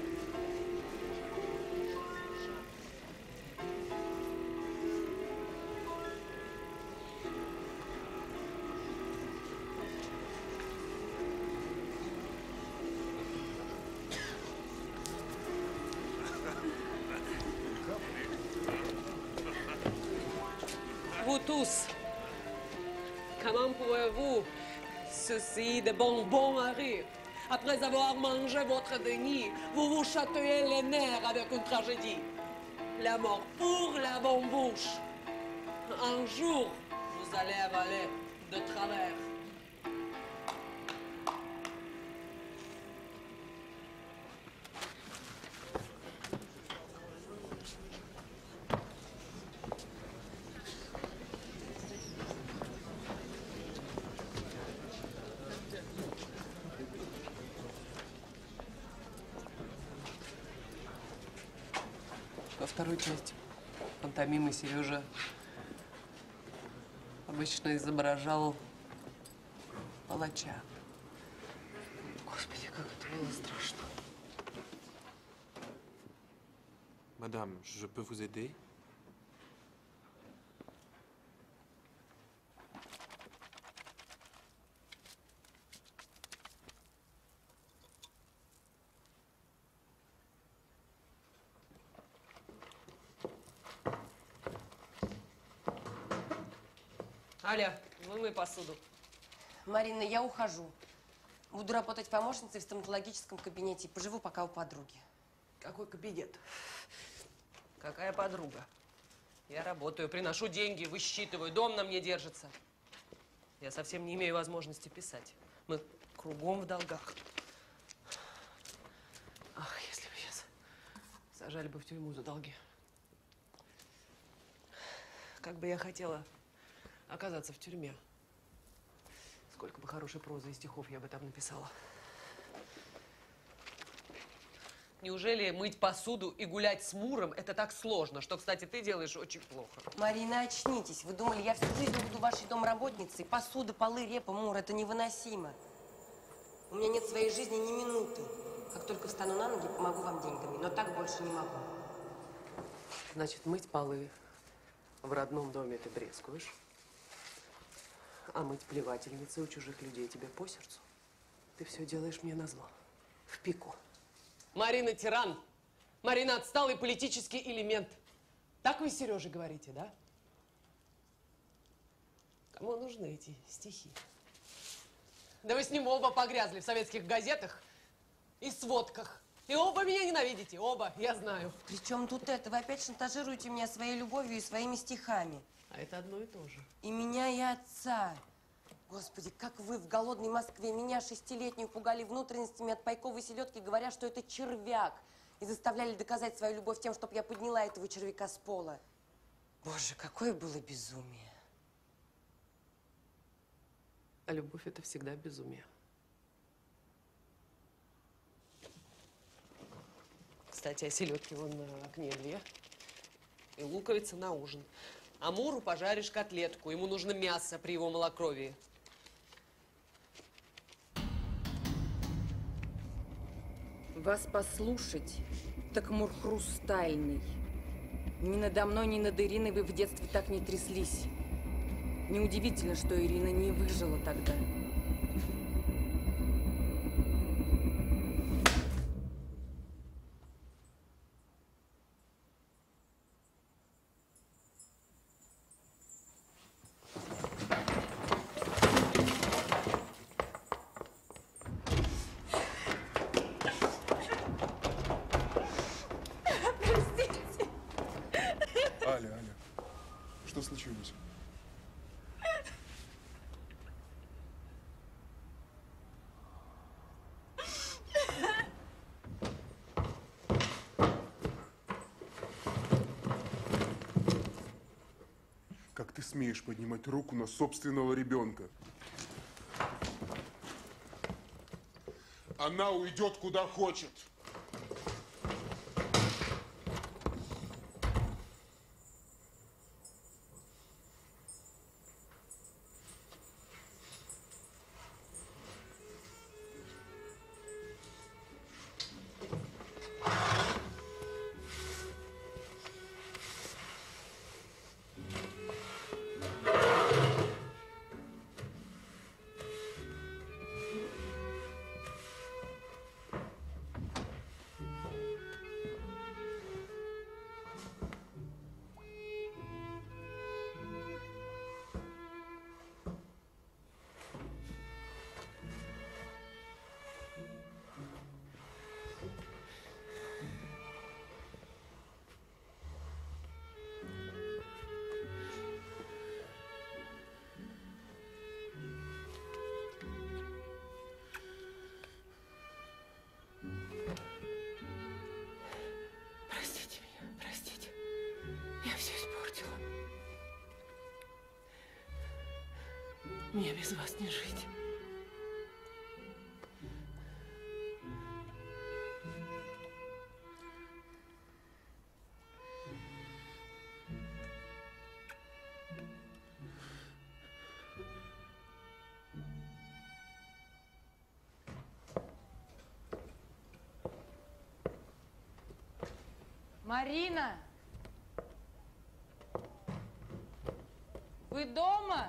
Speaker 12: Vous tous, comment pouvez-vous ceci de bonbons à rire? Après avoir mangé votre déni, vous vous chatouillez les nerfs avec une tragédie. La mort pour la bonne bouche. Un jour, vous allez avaler de travers. Во второй части пантомимы Сережа обычно изображал палача. Господи, как это было страшно.
Speaker 10: Madame, je peux vous aider?
Speaker 12: Аля, вымой посуду.
Speaker 21: Марина, я ухожу. Буду работать помощницей в стоматологическом кабинете. Поживу пока у подруги.
Speaker 12: Какой кабинет? Какая подруга? Я работаю, приношу деньги, высчитываю, дом на мне держится. Я совсем не имею возможности писать. Мы кругом в долгах. Ах, если бы сейчас сажали бы в тюрьму за долги. Как бы я хотела оказаться в тюрьме. Сколько бы хорошей прозы и стихов я бы там написала. Неужели мыть посуду и гулять с Муром – это так сложно, что, кстати, ты делаешь очень плохо?
Speaker 21: Марина, очнитесь. Вы думали, я всю жизнь буду вашей домработницей? Посуда, полы, репа, Мур – это невыносимо. У меня нет в своей жизни ни минуты. Как только встану на ноги, помогу вам деньгами. Но так больше не могу.
Speaker 12: Значит, мыть полы в родном доме ты брезгуешь? А мыть плевательницы у чужих людей тебе по сердцу? Ты все делаешь мне назло. В пику. Марина тиран. Марина отсталый политический элемент. Так вы с Сережей говорите, да? Кому нужны эти стихи? Да вы с ним оба погрязли в советских газетах и сводках. И оба меня ненавидите. Оба, я знаю.
Speaker 21: При чем тут это? Вы опять шантажируете меня своей любовью и своими стихами.
Speaker 12: А это одно и то же.
Speaker 21: И меня, и отца. Господи, как вы в голодной Москве меня, шестилетнюю, пугали внутренностями от пайковой селедки, говоря, что это червяк. И заставляли доказать свою любовь тем, чтобы я подняла этого червяка с пола. Боже, какое было безумие.
Speaker 12: А любовь – это всегда безумие. Кстати, о селедке вон на окне две. И луковица на ужин. А Муру пожаришь котлетку. Ему нужно мясо при его малокровии.
Speaker 21: Вас послушать, так Мур хрустальный. Ни надо мной, ни над Ириной вы в детстве так не тряслись. Неудивительно, что Ирина не выжила тогда.
Speaker 6: Аля, Аля, что случилось? смеешь поднимать руку на собственного ребенка? Она уйдет куда хочет.
Speaker 13: Простите меня, простите. Я все испортила. Мне без вас не жить.
Speaker 4: Марина! Вы дома?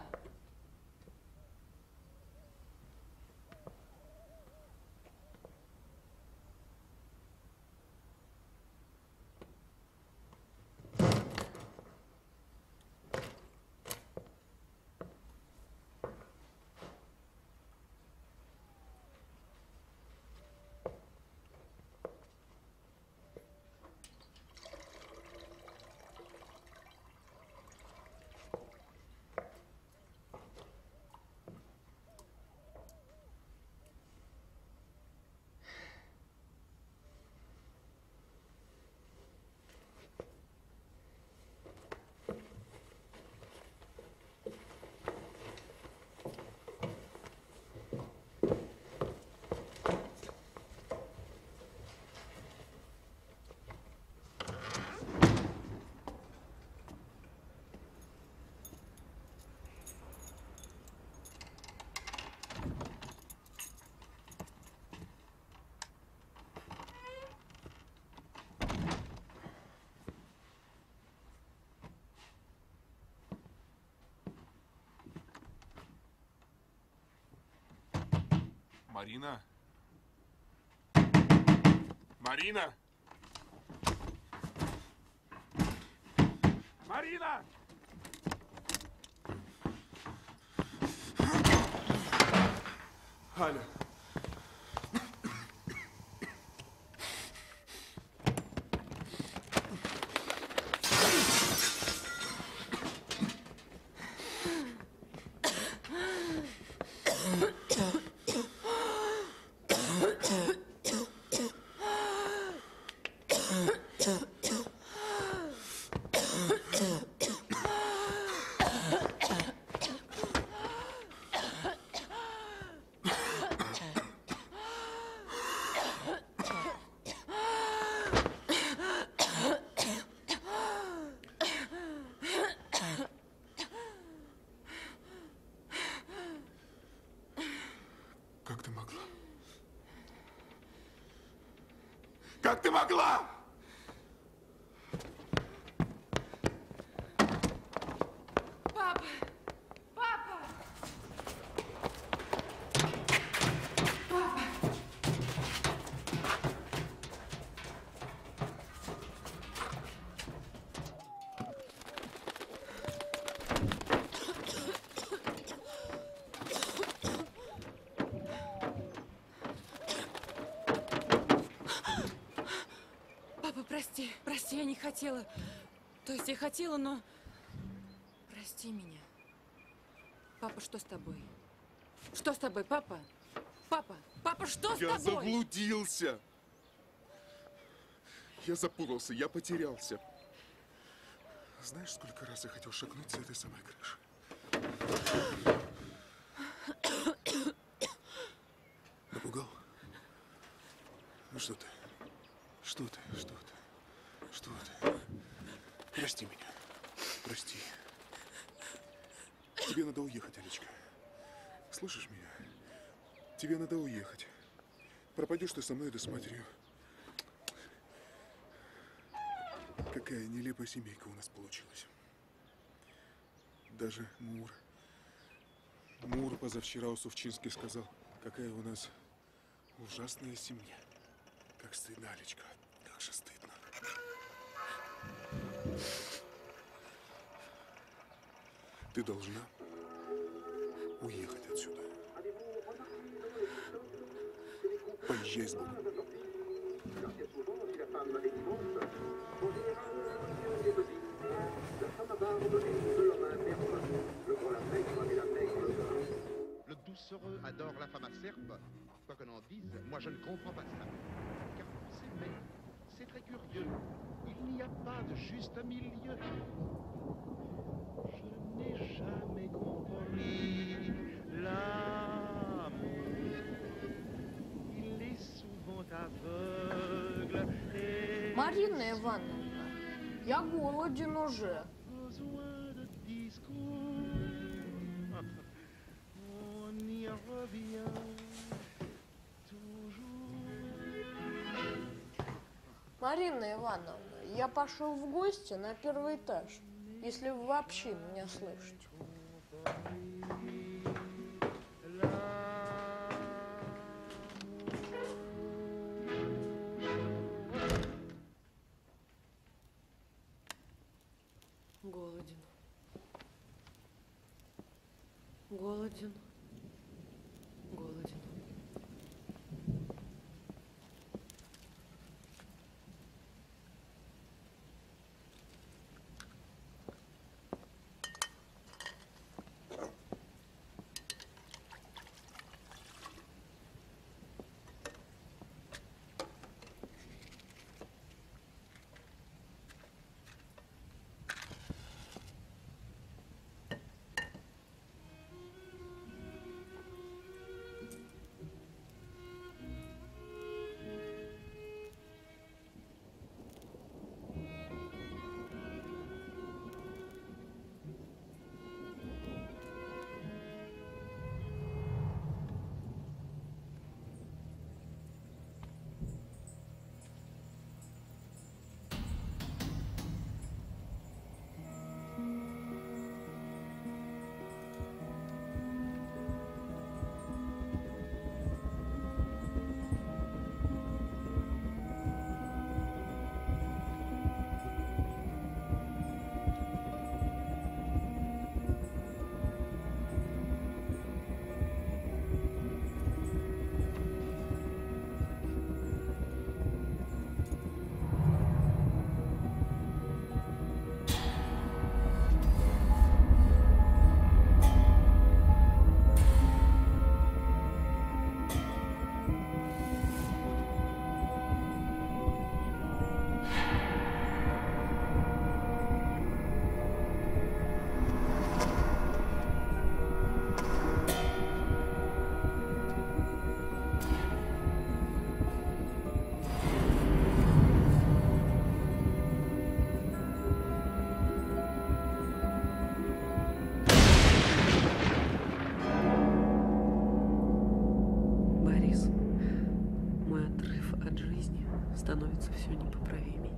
Speaker 6: Марина? Марина? Марина! Аля. Как ты могла? Как ты могла?
Speaker 4: Папа! Папа! Папа! Папа, прости, прости, я не хотела. То есть я хотела, но... Прости меня. Папа, что с тобой? Что с тобой, папа? Папа, папа, что с
Speaker 6: Я
Speaker 4: тобой?
Speaker 6: заблудился. Я запутался, я потерялся. Знаешь, сколько раз я хотел шагнуть с этой самой крыши? Напугал? Ну что ты? Что ты? Что ты? Что ты? Прости меня. Прости. Тебе надо уехать, Алечка. Слышишь меня? Тебе надо уехать. Пропадешь ты со мной да с матерью. Какая нелепая семейка у нас получилась. Даже Мур. Мур позавчера у Сувчинский сказал, какая у нас ужасная семья. Как стыдно, Алечка. Как же стыдно. Ты должна уехать отсюда. Поезжай с Богом.
Speaker 2: Le doucereux adore la femme acerbe. Quoi qu'on en dise, moi je ne comprends pas ça. Car pour s'aimer, c'est très curieux. Il n'y a pas de juste milieu. Je n'ai jamais compris l'amour. Il est souvent aveugle. Et
Speaker 22: Марина Ивановна, я голоден уже.
Speaker 2: besoin de discours. On y revient toujours.
Speaker 22: Марина Ивановна, я пошел в гости на первый этаж, если вы вообще меня слышите.
Speaker 12: Голоден. Голоден. Голоден. Становится все непоправимей.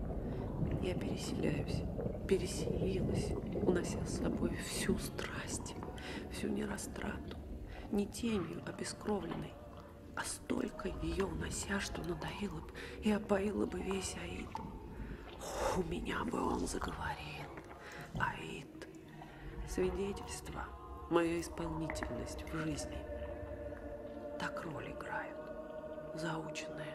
Speaker 12: Я переселяюсь, переселилась, унося с собой всю страсть, всю нерастрату, не тенью обескровленной, а столько ее унося, что надоело бы и опоило бы весь Аид. У меня бы он заговорил. Аид. Свидетельство, моя исполнительность в жизни. Так роль играют, заученная.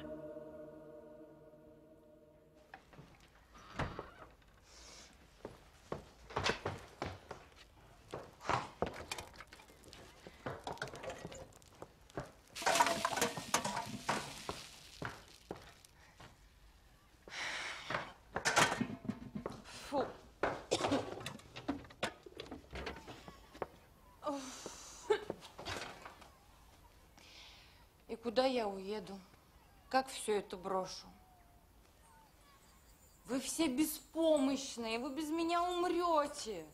Speaker 4: Куда я уеду? Как все это брошу? Вы все беспомощные, вы без меня умрете.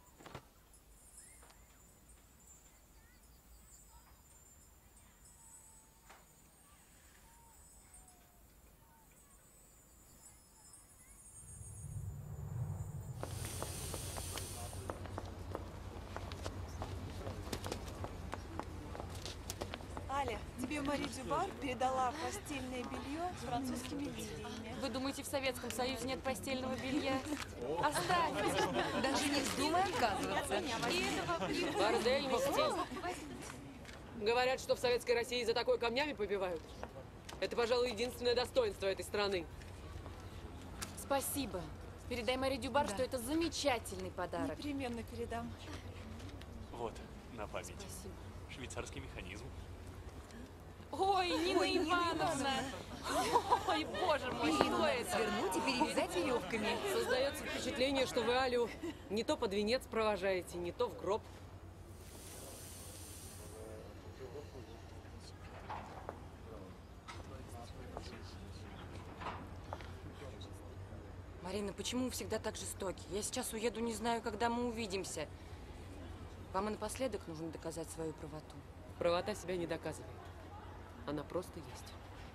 Speaker 1: Аля, тебе Мари Дюбар передала постельное белье с французскими лилиями.
Speaker 4: Вы думаете, в Советском Союзе нет постельного белья? Оставьте.
Speaker 1: Даже не вздумай отказываться.
Speaker 12: Бордель, мистер. Говорят, что в Советской России за такое камнями побивают. Это, пожалуй, единственное достоинство этой страны.
Speaker 4: Спасибо. Передай Мари Дюбар,
Speaker 1: Да.
Speaker 4: что это замечательный подарок.
Speaker 1: Непременно передам.
Speaker 3: Вот, на память.
Speaker 4: Спасибо.
Speaker 3: Швейцарский механизм.
Speaker 4: Ой, Нина
Speaker 1: Ой, Нина
Speaker 4: Ивановна! Ой, боже мой,
Speaker 1: Нину
Speaker 4: что
Speaker 1: надо
Speaker 4: это?
Speaker 1: свернуть и перевязать веревками.
Speaker 12: Создается впечатление, что вы Алю не то под венец провожаете, не то в гроб.
Speaker 4: Марина, почему вы всегда так жестоки? Я сейчас уеду, не знаю, когда мы увидимся. Вам и напоследок нужно доказать свою правоту.
Speaker 12: Правота себя не доказывает. Она просто есть.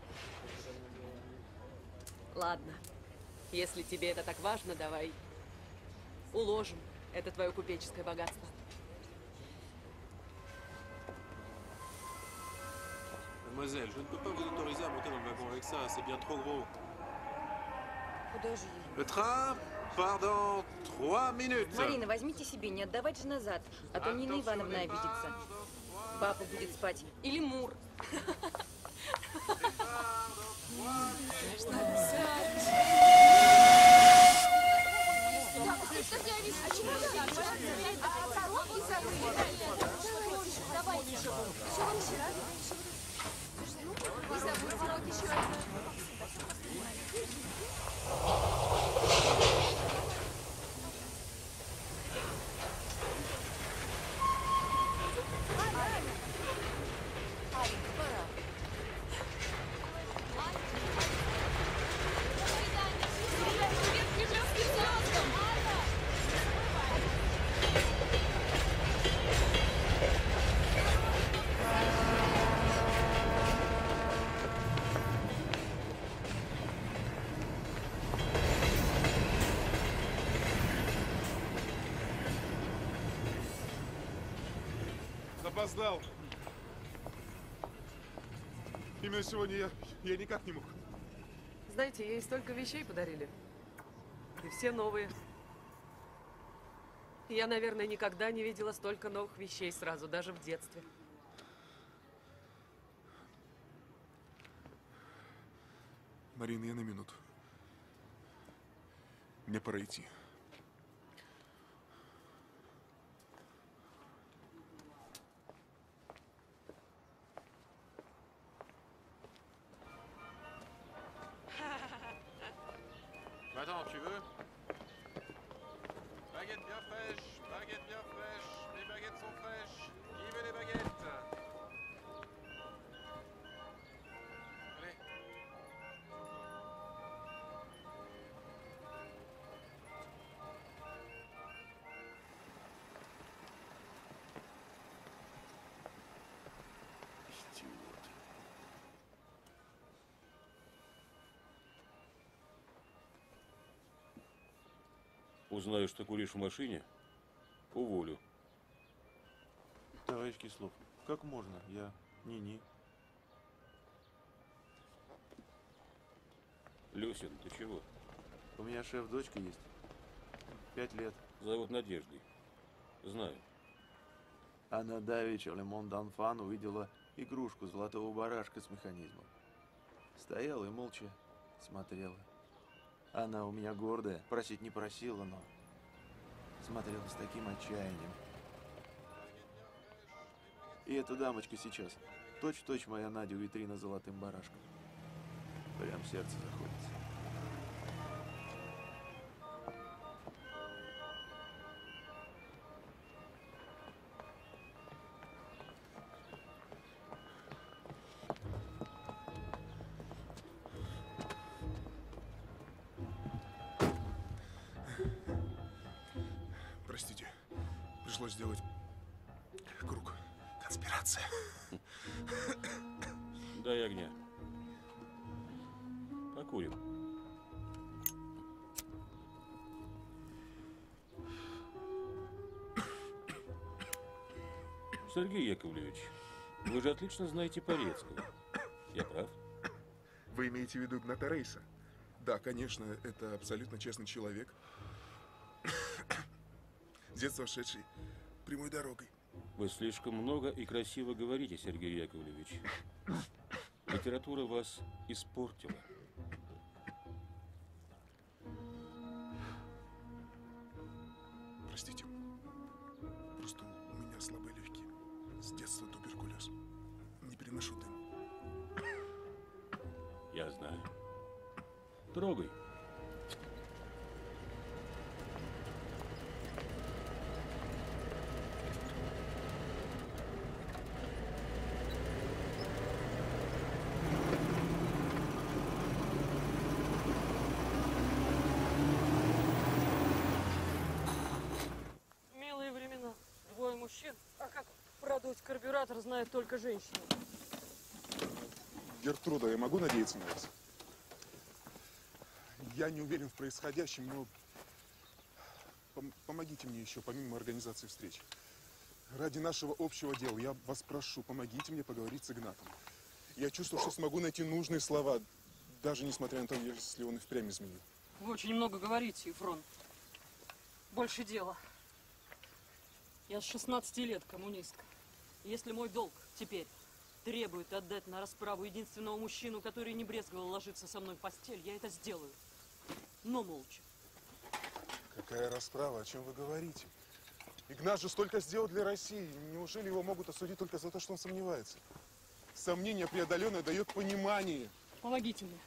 Speaker 12: Ладно. Если тебе это так важно, давай уложим это твое купеческое богатство.
Speaker 10: Mademoiselle, je ne peux pas vous autoriser à monter dans le wagon avec ça, c'est bien trop gros.
Speaker 4: Куда же ей?
Speaker 10: Le train part dans trois minutes.
Speaker 4: Марина, возьмите себе, не отдавать же назад, а то Нина Ивановна обидится. Папа будет спать. Или Мур.
Speaker 6: Опоздал. Именно сегодня я, я никак не мог.
Speaker 12: Знаете, ей столько вещей подарили. И все новые. Я, наверное, никогда не видела столько новых вещей сразу, даже в детстве.
Speaker 6: Марина, я на минуту. Мне пора идти.
Speaker 10: Attends, tu veux? Baguette bien fraîche, baguette bien fraîche, les baguettes sont fraîches. Qui veut les baguettes? Allez. Идиот.
Speaker 23: Узнаю, что куришь в машине, уволю.
Speaker 3: Товарищ Кислов, как можно? Я не-не.
Speaker 23: Люсин, ты чего?
Speaker 3: У меня шеф-дочка есть. Пять лет.
Speaker 23: Зовут Надеждой. Знаю.
Speaker 3: Она давеча в Лемон Данфан увидела игрушку золотого барашка с механизмом. Стояла и молча смотрела. Она у меня гордая, просить не просила, но смотрела с таким отчаянием. И эта дамочка сейчас точь-в-точь моя Надя у витрины с золотым барашком. Прям сердце заходится.
Speaker 6: пришлось сделать круг. Конспирация.
Speaker 23: Дай огня. Покурим. Сергей Яковлевич, вы же отлично знаете Порецкого. Я прав?
Speaker 6: Вы имеете в виду Игната Рейса? Да, конечно, это абсолютно честный человек. С детства шедший прямой дорогой.
Speaker 23: Вы слишком много и красиво говорите, Сергей Яковлевич. Литература вас испортила.
Speaker 6: Простите, просто у меня слабые легкие. С детства туберкулез. Не переношу дым.
Speaker 23: Я знаю. Трогай.
Speaker 7: Милые времена. Двое мужчин. А как продуть карбюратор, знает только женщина.
Speaker 6: Гертруда, я могу надеяться на вас? Я не уверен в происходящем, но пом помогите мне еще, помимо организации встреч. Ради нашего общего дела я вас прошу, помогите мне поговорить с Игнатом. Я чувствую, что смогу найти нужные слова, даже несмотря на то, если он и впрямь изменил.
Speaker 7: Вы очень много говорите, Ефрон. Больше дела. Я с шестнадцати лет коммунистка. Если мой долг теперь требует отдать на расправу единственного мужчину, который не брезговал ложиться со мной в постель, я это сделаю. Но молча.
Speaker 6: Какая расправа? О чем вы говорите? Игнат же столько сделал для России. Неужели его могут осудить только за то, что он сомневается? Сомнение преодоленное дает понимание.
Speaker 7: Помогите мне.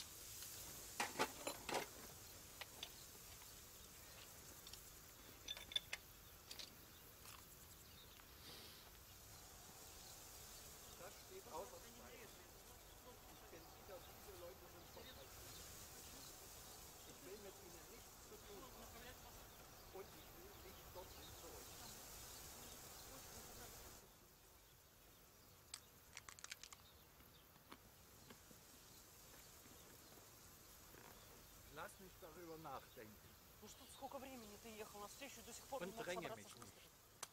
Speaker 9: Lass mich darüber nachdenken.
Speaker 7: Ну что, сколько времени ты ехал на встречу и до сих пор не
Speaker 9: Und
Speaker 7: мог
Speaker 9: dränge
Speaker 7: собраться
Speaker 9: mich
Speaker 7: с
Speaker 9: nicht.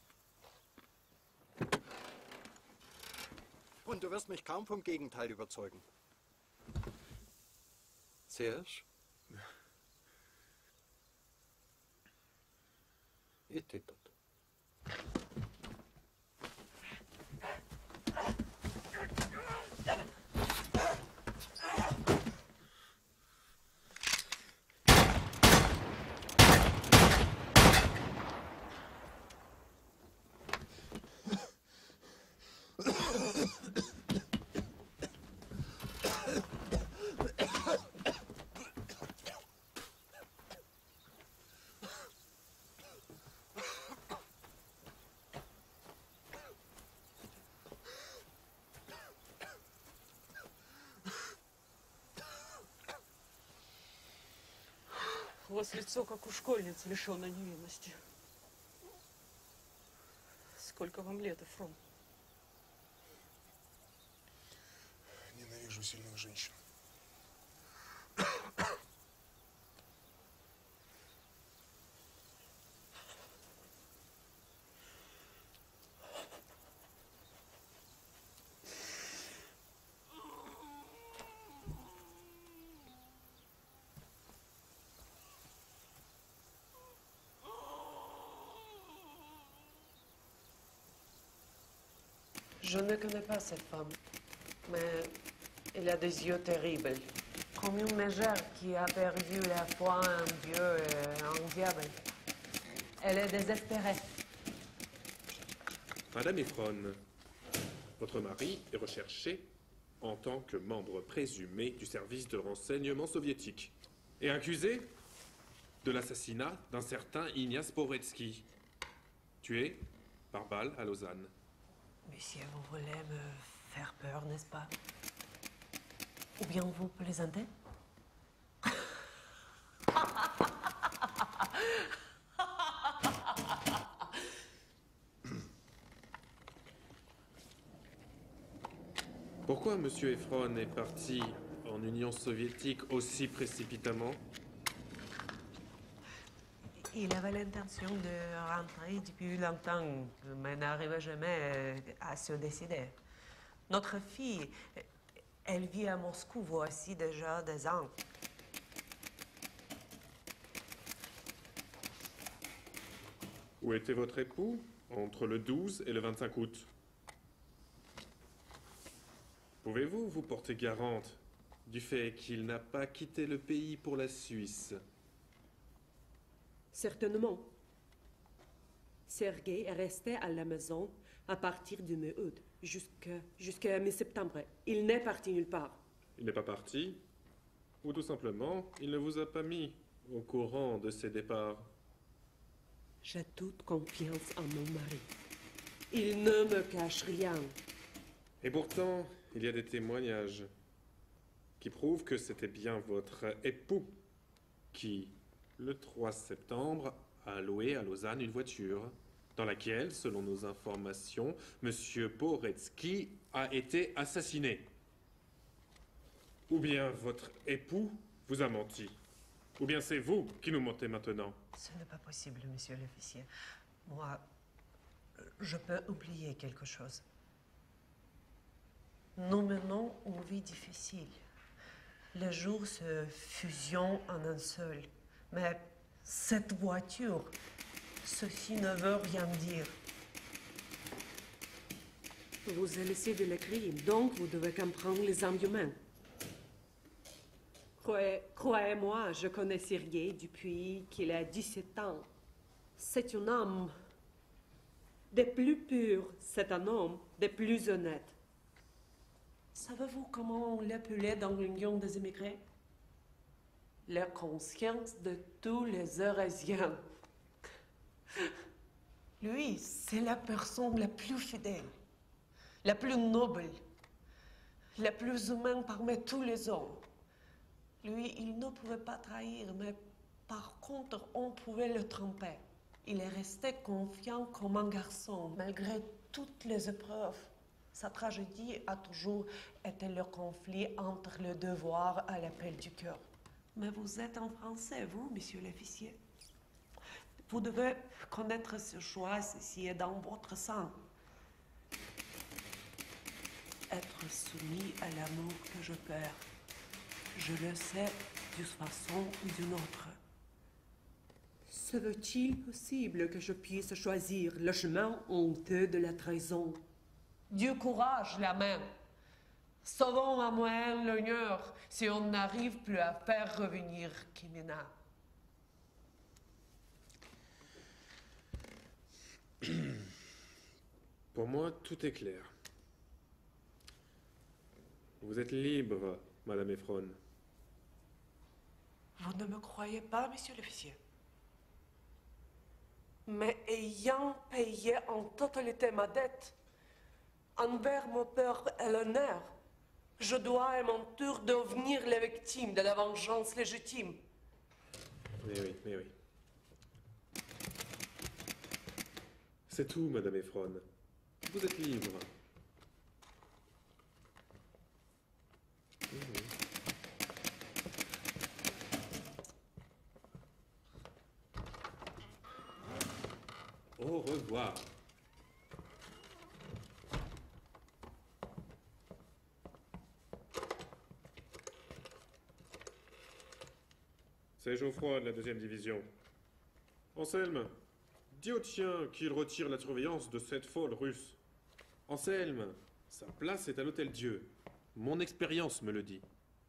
Speaker 9: Und du wirst mich kaum vom Gegenteil überzeugen. Serge? И ты тут.
Speaker 7: У вас лицо, как у школьницы, лишенной невинности. Сколько вам лет, Эфрон?
Speaker 6: Ненавижу сильных женщин.
Speaker 12: Je ne connais pas cette femme, mais elle a des yeux terribles. Comme une mégère qui a perdu la foi en Dieu et en diable. Elle est désespérée.
Speaker 11: Madame Efron, votre mari est recherché en tant que membre présumé du service de renseignement soviétique et accusé de l'assassinat d'un certain Ignace Poretsky, tué par balle à Lausanne.
Speaker 12: Monsieur, vous voulez me faire peur, n'est-ce pas? Ou bien vous plaisantez?
Speaker 11: Pourquoi M. Efron est parti en Union soviétique aussi précipitamment?
Speaker 12: Il avait l'intention de rentrer depuis longtemps, mais n'arriva jamais à se décider. Notre fille, elle vit à Moscou voici déjà des ans.
Speaker 11: Où était votre époux entre le douze et le vingt-cinq août? Pouvez-vous vous porter garante du fait qu'il n'a pas quitté le pays pour la Suisse?
Speaker 5: Certainement. Sergueï est resté à la maison à partir du mi-août jusqu'à jusqu'à mi-septembre. Il n'est parti nulle part.
Speaker 11: Il n'est pas parti? Ou tout simplement, il ne vous a pas mis au courant de ses départs?
Speaker 5: J'ai toute confiance en mon mari. Il ne me cache rien.
Speaker 11: Et pourtant, il y a des témoignages qui prouvent que c'était bien votre époux qui, le trois septembre, a loué à Lausanne une voiture dans laquelle, selon nos informations, M. Poretsky a été assassiné. Ou bien votre époux vous a menti. Ou bien c'est vous qui nous mentez maintenant.
Speaker 12: Ce n'est pas possible, monsieur l'officier. Moi, je peux oublier quelque chose. Nous menons une vie difficile. Les jours se fusionnent en un seul. Mais cette voiture, ceci ne veut rien dire.
Speaker 5: Vous avez laissé de l'écrire, donc vous devez comprendre les âmes humaines. Croyez- Croyez-moi, je connais Sergueï depuis qu'il a dix-sept ans. C'est un homme des plus purs, c'est un homme des plus honnêtes.
Speaker 12: Savez-vous comment on l'appelait dans l'Union des immigrés? La conscience de tous les Eurésiens. Lui, c'est la personne la plus fidèle, la plus noble, la plus humaine parmi tous les hommes. Lui, il ne pouvait pas trahir, mais par contre, on pouvait le tromper. Il est resté confiant comme un garçon, malgré toutes les épreuves. Sa tragédie a toujours été le conflit entre le devoir et l'appel du cœur. Mais vous êtes un Français, vous, monsieur l'officier. Vous devez connaître ce choix, ceci est dans votre sang. Être soumis à l'amour que je perds. Je le sais d'une façon ou d'une autre.
Speaker 5: Serait-il possible que je puisse choisir le chemin honteux de la trahison?
Speaker 12: Du courage, la même. Sauvons à moins l'honneur si on n'arrive plus à faire revenir Kimina.
Speaker 11: Pour moi, tout est clair. Vous êtes libre, Madame Efron.
Speaker 12: Vous ne me croyez pas, monsieur l'officier? Mais ayant payé en totalité ma dette, envers mon père et l'honneur, je dois à mon tour devenir la victime de la vengeance légitime.
Speaker 11: Mais oui, mais oui. C'est tout, Madame Efron. Vous êtes libre. Mhm. Au revoir. C'est Geoffroy de la deuxième division. Anselme, dis au tien qu'il retire la surveillance de cette folle russe. Anselme, sa place est à l'Hôtel Dieu. Mon expérience me le dit.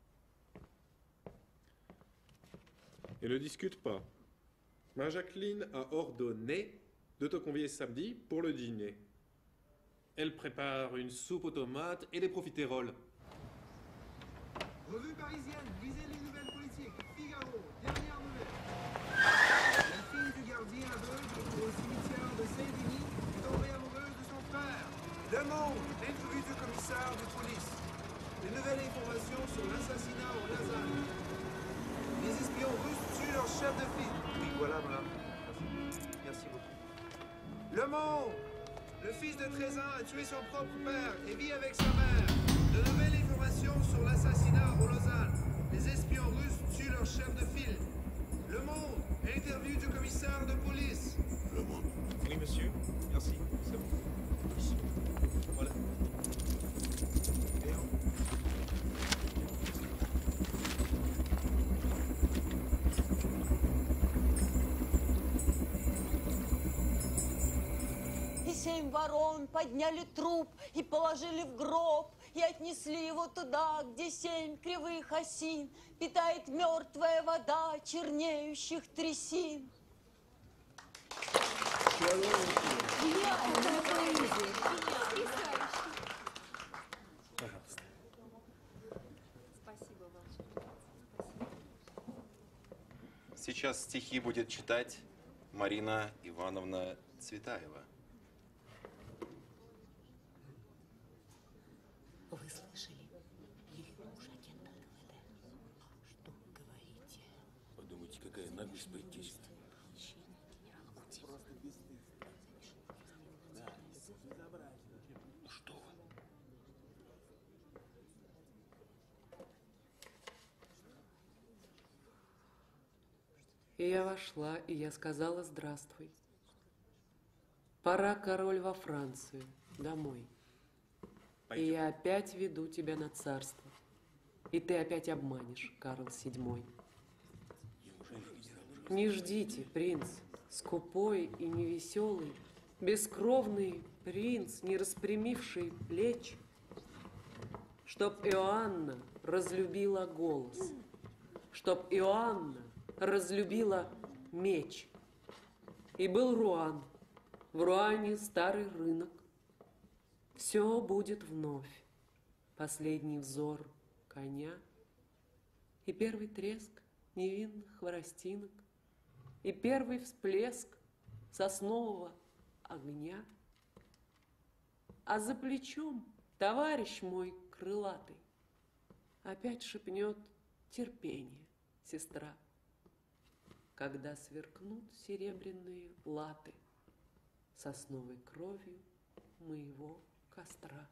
Speaker 11: Et ne discute pas. Ma Jacqueline a ordonné de te convier samedi pour le dîner. Elle prépare une soupe aux tomates et des profiteroles.
Speaker 14: Revue parisienne, lisez les nouvelles politiques. Figaro, dernière nouvelle. La fille du gardien aveugle au cimetière de Saint-Denis est tombée amoureuse de son frère. Le Monde, l'interview du commissaire de police. Les nouvelles informations sur l'assassinat au Lausanne. Les espions russes tuent leur chef de file. Oui, voilà, madame. Merci. Merci beaucoup. Le Monde, le fils de treize ans a tué son propre père et vit avec sa mère. De nouvelles informations sur l'assassinat à Lausanne. Les espions russes tuent leur chef de file. Le Monde, interview du commissaire de police.
Speaker 15: Le Monde.
Speaker 14: Oui, monsieur. Merci. C'est bon. Voilà. Et on...
Speaker 16: И семь ворон подняли труп и положили в гроб, и отнесли его туда, где семь кривых осин питает мертвая вода чернеющих трясин.
Speaker 3: Пожалуйста.
Speaker 1: Спасибо вам.
Speaker 18: Сейчас стихи будет читать Марина Ивановна Цветаева.
Speaker 13: Вы слышали? Ее муж агент эн ка вэ дэ. Что вы говорите?
Speaker 23: Подумайте, какая наглость пойти сюда.
Speaker 13: Ну что вы?
Speaker 12: И я вошла, и я сказала здравствуй. Пора, король, во Францию, домой. И я опять веду тебя на царство. И ты опять обманешь, Карл седьмой. Не ждите, принц, скупой и невеселый, бескровный принц, не распрямивший плеч, чтоб Иоанна разлюбила голос, чтоб Иоанна разлюбила меч. И был Руан, в Руане старый рынок. Все будет вновь. Последний взор коня и первый треск невинных хворостинок, и первый всплеск соснового огня. А за плечом товарищ мой крылатый опять шепнет терпение, сестра, когда сверкнут серебряные латы сосновой кровью моего костра.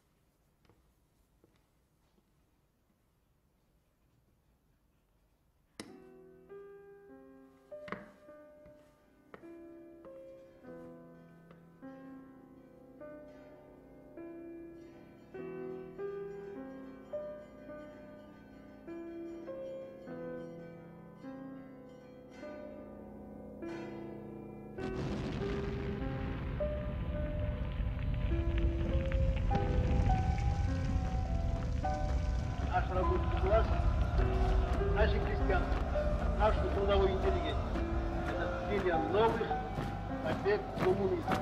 Speaker 24: Наш рабочий класс, наши крестьянство, наш трудовой интеллигент. Это серия новых побед коммунизма.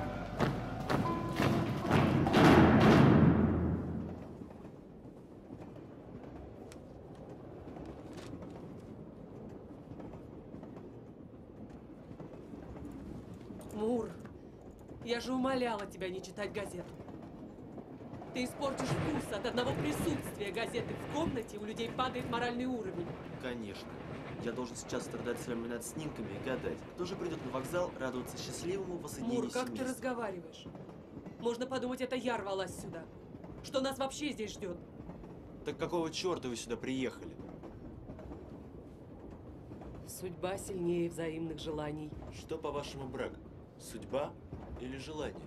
Speaker 12: Мур, я же умоляла тебя не читать газету. Ты испортишь вкус от одного присутствия газеты в комнате, у людей падает моральный уровень.
Speaker 25: Конечно. Я должен сейчас страдать своими над снимками и гадать, кто же придет на вокзал радоваться счастливому воссоединению
Speaker 12: Мур, как
Speaker 25: семейства.
Speaker 12: ты разговариваешь? Можно подумать, это я рвалась сюда. Что нас вообще здесь ждет?
Speaker 25: Так какого черта вы сюда приехали?
Speaker 12: Судьба сильнее взаимных желаний.
Speaker 25: Что, по-вашему, брак? Судьба или желание?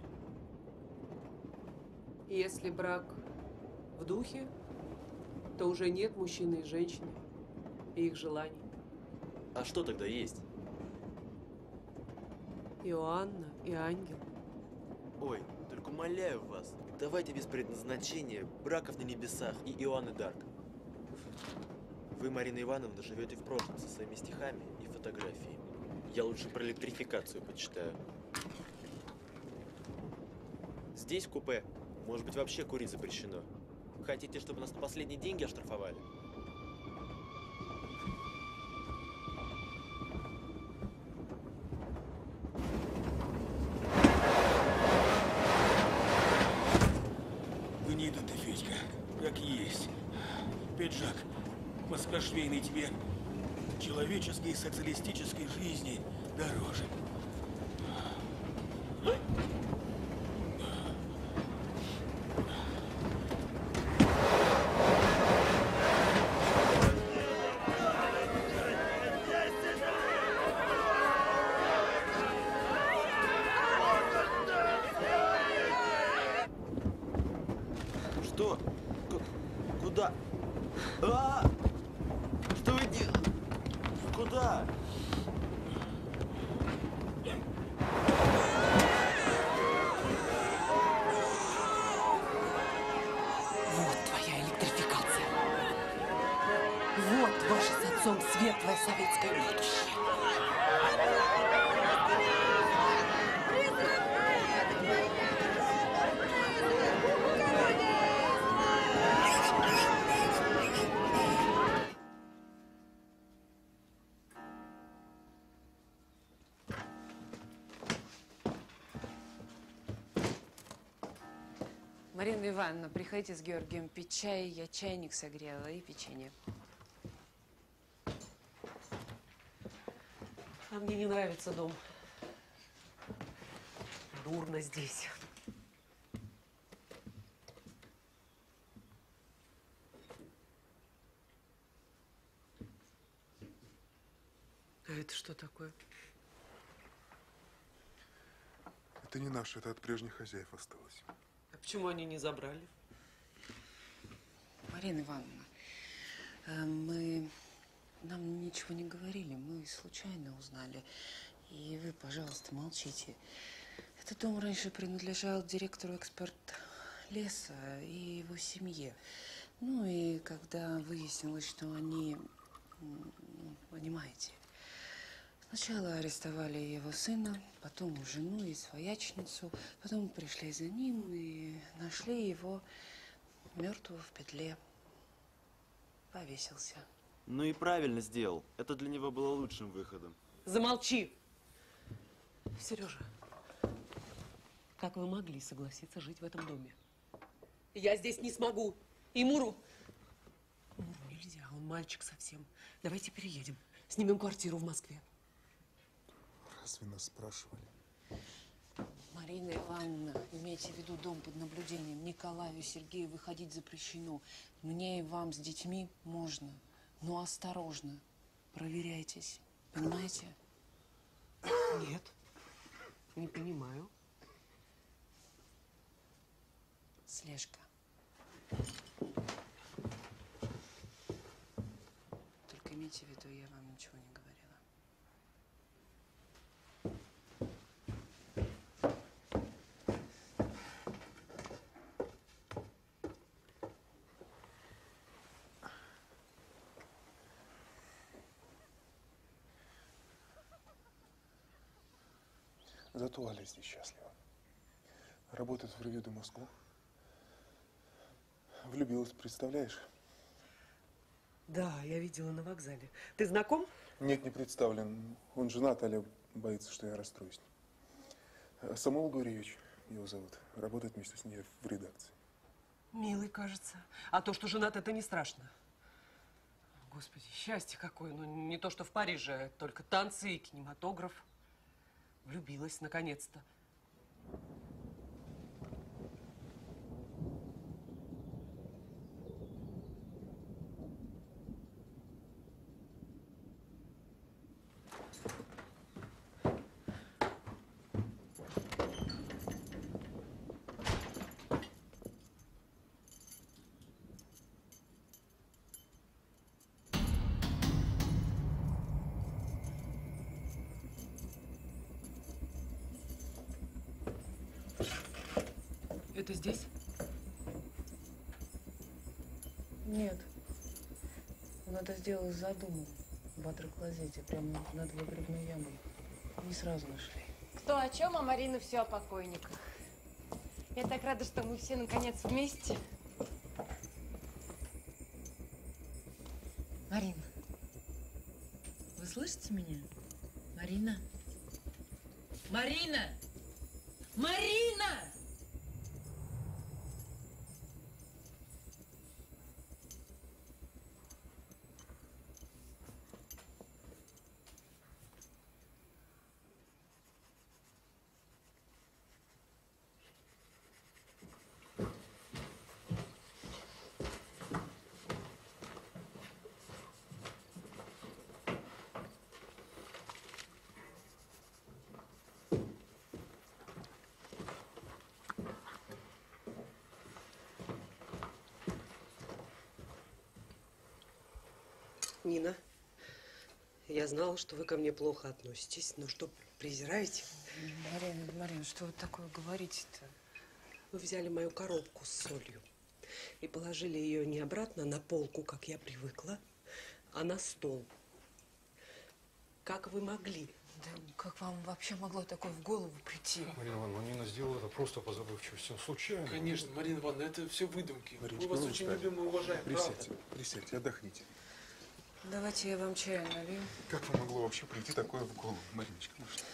Speaker 12: Если брак в духе, то уже нет мужчины и женщины, и их желаний.
Speaker 25: А что тогда есть?
Speaker 12: Иоанна и ангел.
Speaker 25: Ой, только умоляю вас, давайте без предназначения, браков на небесах и Иоанны Дарк. Вы, Марина Ивановна, живете в прошлом со своими стихами и фотографиями. Я лучше про электрификацию почитаю. Здесь, в купе, может быть, вообще курить запрещено. Хотите, чтобы нас на последние деньги оштрафовали?
Speaker 15: Гнида ты, Федька, как есть. Пиджак маскошвейный тебе человеческой социалистической жизни дороже.
Speaker 25: сюда!
Speaker 12: Вот твоя электрификация. Вот ваше с отцом светлое советское будущее.
Speaker 13: Марина Ивановна, приходите с Георгием пить чай. Я чайник согрела и печенье.
Speaker 12: А мне не нравится дом. Дурно здесь. А это что такое?
Speaker 6: Это не наше, это от прежних хозяев осталось.
Speaker 12: А почему они не забрали?
Speaker 13: Марина Ивановна, э, мы... Нам ничего не говорили, мы случайно узнали. И вы, пожалуйста, молчите. Этот дом раньше принадлежал директору экспорт леса и его семье. Ну и когда выяснилось, что они, ну, понимаете, сначала арестовали его сына, потом жену и своячницу, потом пришли за ним и нашли его мертвого в петле. Повесился.
Speaker 25: Ну и правильно сделал. Это для него было лучшим выходом.
Speaker 12: Замолчи! Сережа, как вы могли согласиться жить в этом доме? Я здесь не смогу. И Муру... Муру нельзя, он мальчик совсем. Давайте переедем. Снимем квартиру в Москве.
Speaker 6: Разве нас спрашивали?
Speaker 13: Марина Ивановна, имейте в виду дом под наблюдением. Николаю и Сергею выходить запрещено. Мне и вам с детьми можно. Но осторожно. Проверяйтесь. Понимаете?
Speaker 12: Нет. Не понимаю.
Speaker 13: Слежка. Только имейте в виду, я вам ничего не говорила.
Speaker 6: Зато Аля здесь счастлива. Работает в Ревью де Москву. Влюбилась, представляешь?
Speaker 12: Да, я видела на вокзале. Ты знаком?
Speaker 6: Нет, не представлен. Он женат, Аля боится, что я расстроюсь. Самуил Гурьевич его зовут. Работает вместе с ней в редакции.
Speaker 12: Милый, кажется. А то, что женат, это не страшно. Господи, счастье какое. Ну, не то, что в Париже, только танцы и кинематограф. Влюбилась, наконец-то. Это здесь?
Speaker 13: Нет. Он это сделал за домом в Атроклозете, прямо над выгребной ямой. Не сразу нашли.
Speaker 4: Кто о чем, а Марина все о покойниках. Я так рада, что мы все наконец вместе.
Speaker 13: Марина, вы слышите меня? Марина? Марина! Марина!
Speaker 12: Нина, Я знала, что вы ко мне плохо относитесь, но что, презираете?
Speaker 13: Марина, Марина, что вы такое говорите-то?
Speaker 12: Вы взяли мою коробку с солью и положили ее не обратно на полку, как я привыкла, а на стол. Как вы могли?
Speaker 13: Да как вам вообще могло такое в голову прийти?
Speaker 10: Марина Ивановна, Нина сделала это просто по забывчивости, случайно.
Speaker 6: Конечно, Марина Ивановна, это все выдумки. Мариночка, Мы вас ну, очень встань. любим и уважаем, Присядьте, правда. присядьте, отдохните.
Speaker 13: Давайте я вам чаю налью.
Speaker 6: Как вам могло вообще прийти такое в голову, Мариночка? Ну что?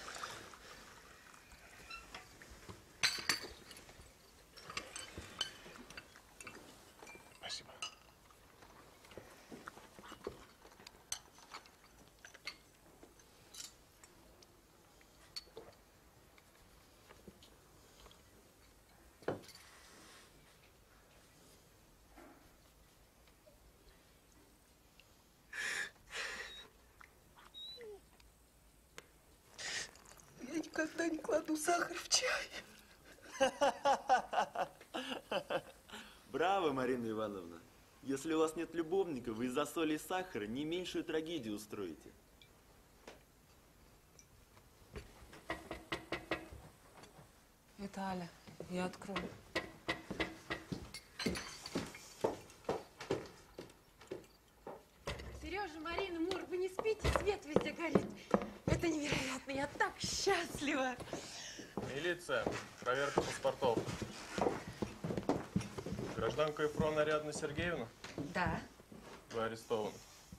Speaker 6: Спасибо.
Speaker 12: Я никогда не кладу сахар в чай.
Speaker 25: Браво, Марина Ивановна. Если у вас нет любовника, вы из-за соли и сахара не меньшую трагедию устроите.
Speaker 13: Это Аля. Я открою.
Speaker 4: Сережа, Марина, Мур, вы не спите? Свет везде горит. Это невероятно, я так счастлива.
Speaker 8: Милиция, проверка паспортов. Гражданка Ефрон Ариадна Сергеевна?
Speaker 4: Да.
Speaker 8: Вы арестованы.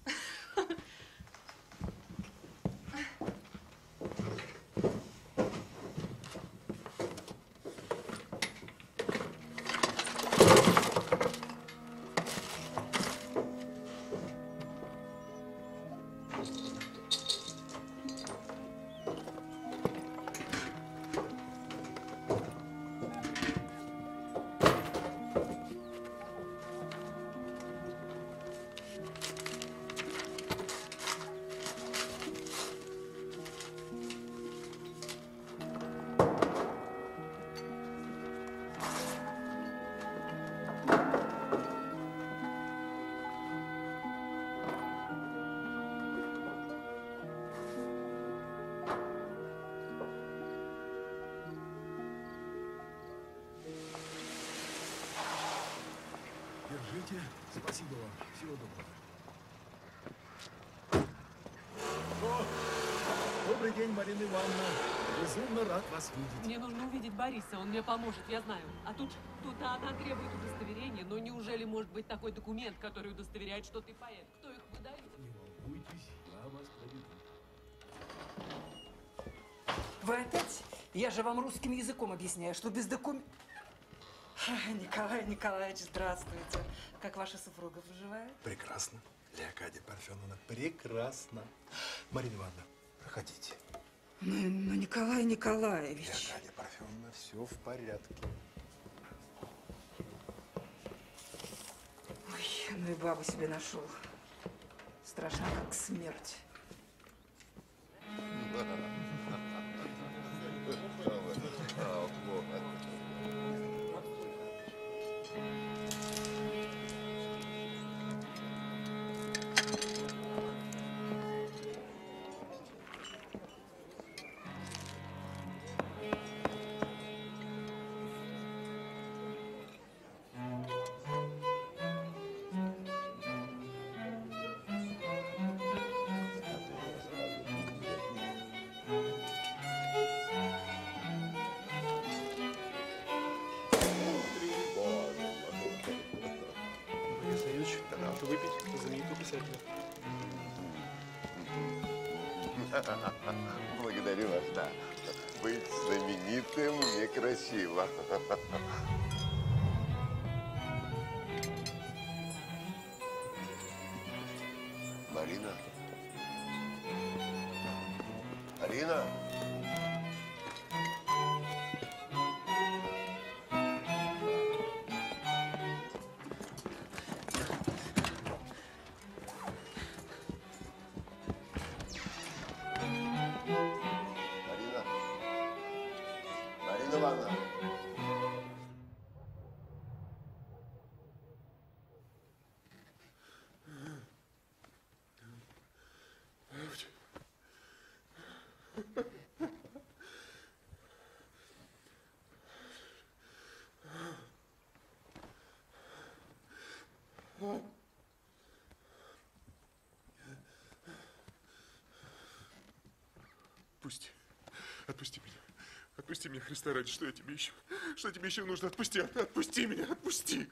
Speaker 15: Держите. Спасибо вам. Всего доброго. О, добрый день, Марина Ивановна. Безумно рад вас видеть.
Speaker 7: Мне нужно увидеть Бориса, он мне поможет, я знаю. А тут, тут она требует удостоверения, но неужели может быть такой документ, который удостоверяет, что ты поэт? Кто их выдает?
Speaker 15: Не волнуйтесь, я вас проведу.
Speaker 17: Вы опять? Я же вам русским языком объясняю, что без документов... Николай Николаевич, здравствуйте. Как ваша супруга поживает?
Speaker 15: Прекрасно. Леокадия Парфеновна, прекрасно. Марина Ивановна, проходите.
Speaker 17: Ну, ну Николай Николаевич.
Speaker 15: Леокадия Парфеновна, все в порядке.
Speaker 17: Ой, ну и бабу себе нашел. Страшна, как смерть.
Speaker 6: Борис Ильич, надо выпить знаменитый писатель.
Speaker 19: Благодарю вас, да. Быть знаменитым некрасиво. Марина? Марина? Марина? Марина Ивановна?
Speaker 6: Девочка. Отпусти. Отпусти меня. Отпусти меня, Христа ради. Что я тебе еще? Что тебе еще нужно? Отпусти. Отпусти меня. Отпусти.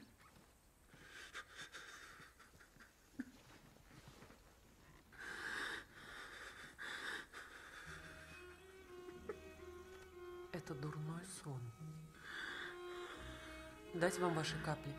Speaker 12: Это дурной сон. Дать вам ваши капли.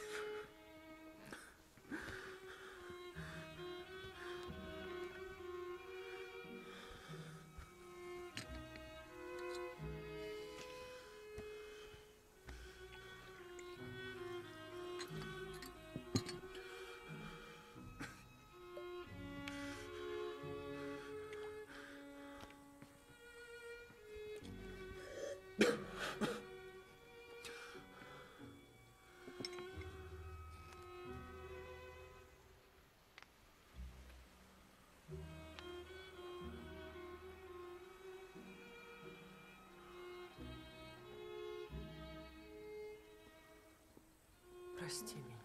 Speaker 12: Прости меня.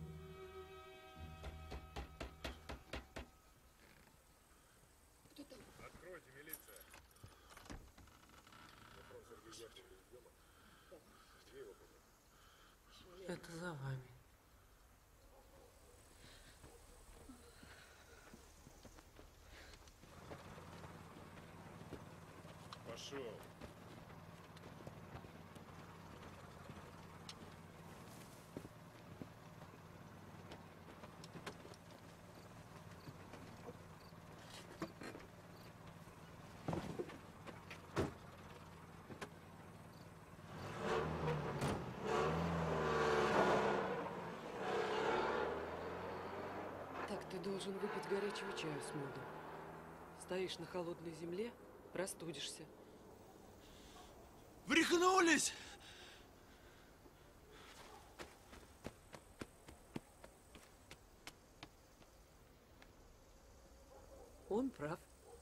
Speaker 6: Откройте, милиция.
Speaker 12: Это за вами.
Speaker 6: Пошел.
Speaker 12: Так ты должен выпить горячего чаю с медом. Стоишь на холодной земле, простудишься.
Speaker 10: Вы рехнулись!
Speaker 12: Он прав.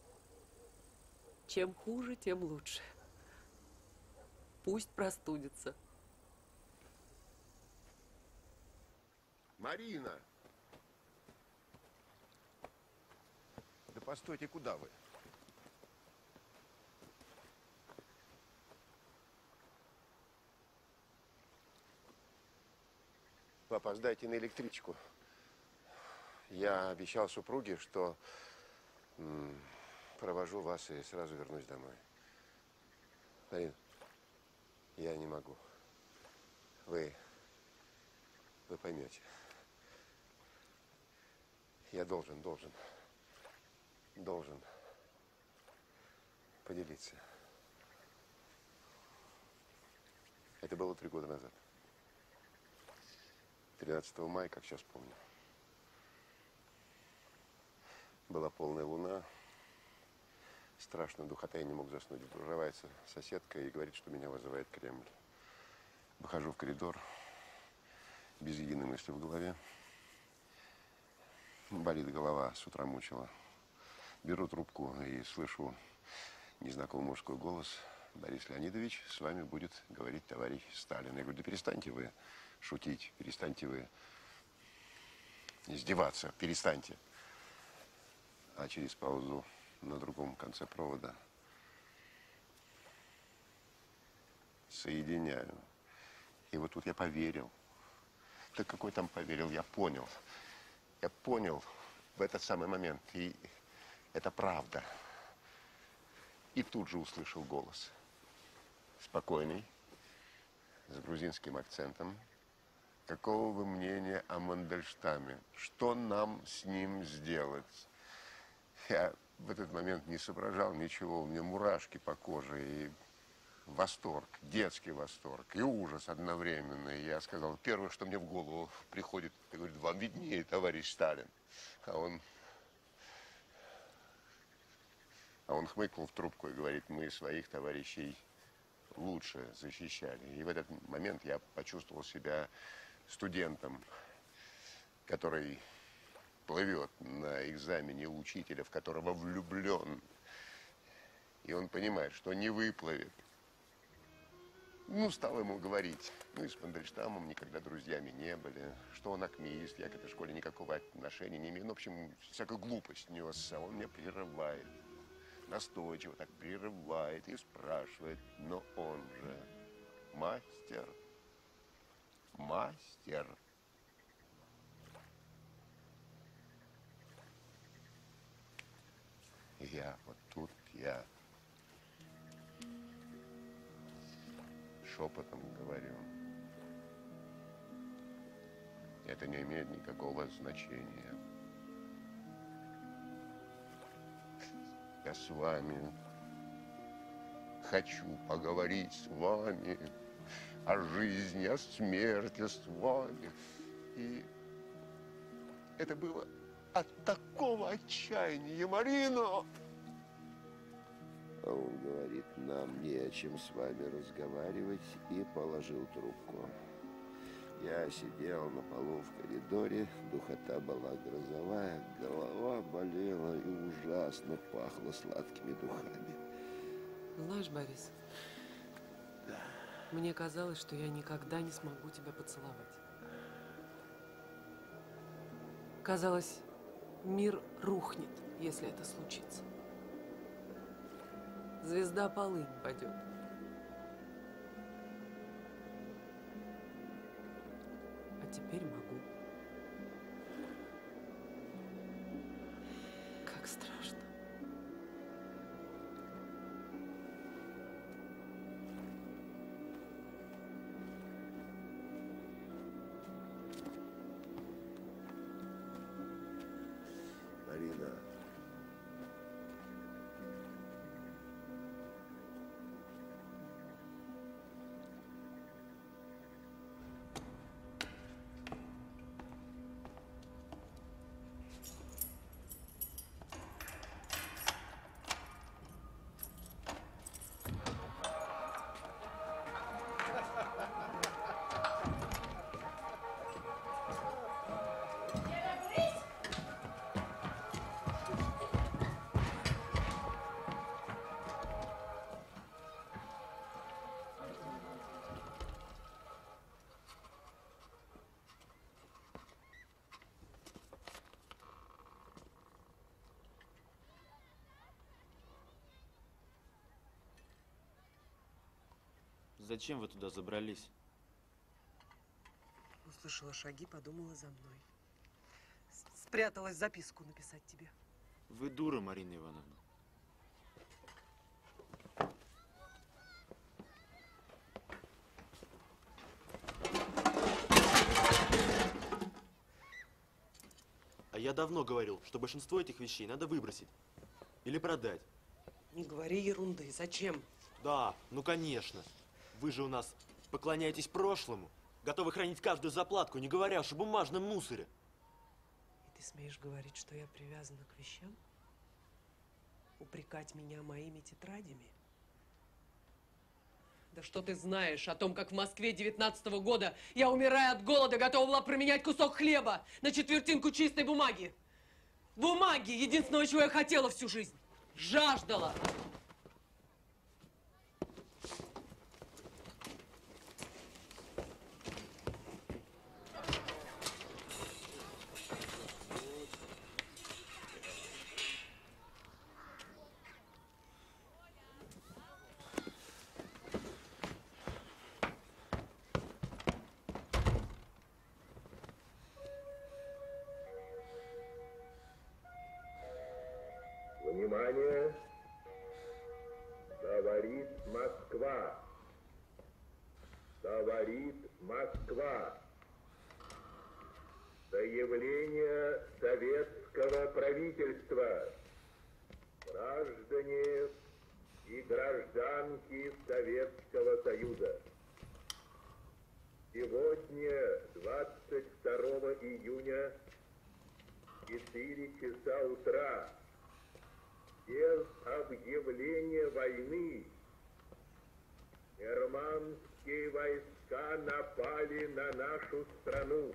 Speaker 12: Чем хуже, тем лучше. Пусть простудится.
Speaker 19: Марина! Да постойте, куда вы? Папа, опоздайте на электричку. Я обещал супруге, что м, провожу вас и сразу вернусь домой. Марин, я не могу. Вы, вы поймете. Я должен, должен, должен поделиться. Это было три года назад. тринадцатого мая, как сейчас помню. Была полная луна. Страшная духота, я не мог заснуть. Врывается соседка и говорит, что меня вызывает Кремль. Выхожу в коридор, без единой мысли в голове. Болит голова, с утра мучила. Беру трубку и слышу незнакомый мужской голос. Борис Леонидович, с вами будет говорить товарищ Сталин. Я говорю, да перестаньте вы шутить, перестаньте вы издеваться, перестаньте. А через паузу на другом конце провода соединяю. И вот тут я поверил. Да какой там поверил, я понял. Я понял в этот самый момент. И это правда. И тут же услышал голос. Спокойный, с грузинским акцентом. Какого вы мнения о Мандельштаме? Что нам с ним сделать? Я в этот момент не соображал ничего. У меня мурашки по коже и восторг, детский восторг и ужас одновременно. И я сказал, первое, что мне в голову приходит, я говорю, вам виднее, товарищ Сталин. А он, а он хмыкнул в трубку и говорит, мы своих товарищей лучше защищали. И в этот момент я почувствовал себя студентом, который плывет на экзамене учителя, в которого влюблен. И он понимает, что не выплывет. Ну, стал ему говорить. Ну, и с Мандельштамом никогда друзьями не были. Что он акмеист, я к этой школе никакого отношения не имею. Ну, в общем, всякую глупость несся. Он меня прерывает. Настойчиво так прерывает и спрашивает. Но он же мастер. Мастер. Я вот тут, я шепотом говорю. Это не имеет никакого значения. Я с вами хочу поговорить с вами о жизни, о смерти с вами. И это было от такого отчаяния, Марина!
Speaker 2: А он говорит, нам не о чем с вами разговаривать, и положил трубку. Я сидел на полу в коридоре, духота была грозовая, голова болела и ужасно пахло сладкими духами.
Speaker 12: Знаешь, Борис, мне казалось, что я никогда не смогу тебя поцеловать. Казалось, мир рухнет, если это случится. Звезда полынь падет. А теперь могу. Как страшно.
Speaker 2: Марина.
Speaker 25: Зачем вы туда забрались?
Speaker 12: Услышала шаги, подумала за мной. С- Спряталась записку написать тебе.
Speaker 25: Вы дура, Марина Ивановна. А я давно говорил, что большинство этих вещей надо выбросить. Или продать.
Speaker 12: Не говори ерунды. Зачем?
Speaker 25: Да, ну конечно. Вы же у нас поклоняетесь прошлому, готовы хранить каждую заплатку, не говоря уж о бумажном мусоре.
Speaker 12: И ты смеешь говорить, что я привязана к вещам? Упрекать меня моими тетрадями? Да что ты знаешь о том, как в Москве девятнадцатого года я, умирая от голода, готова была променять кусок хлеба на четвертинку чистой бумаги? Бумаги! Единственного, чего я хотела всю жизнь. Жаждала!
Speaker 9: Внимание! Говорит Москва. Говорит Москва. Заявление советского правительства. Граждане и гражданки Советского Союза. Сегодня, двадцать второго июня, четыре часа утра, без объявления войны германские войска напали на нашу страну,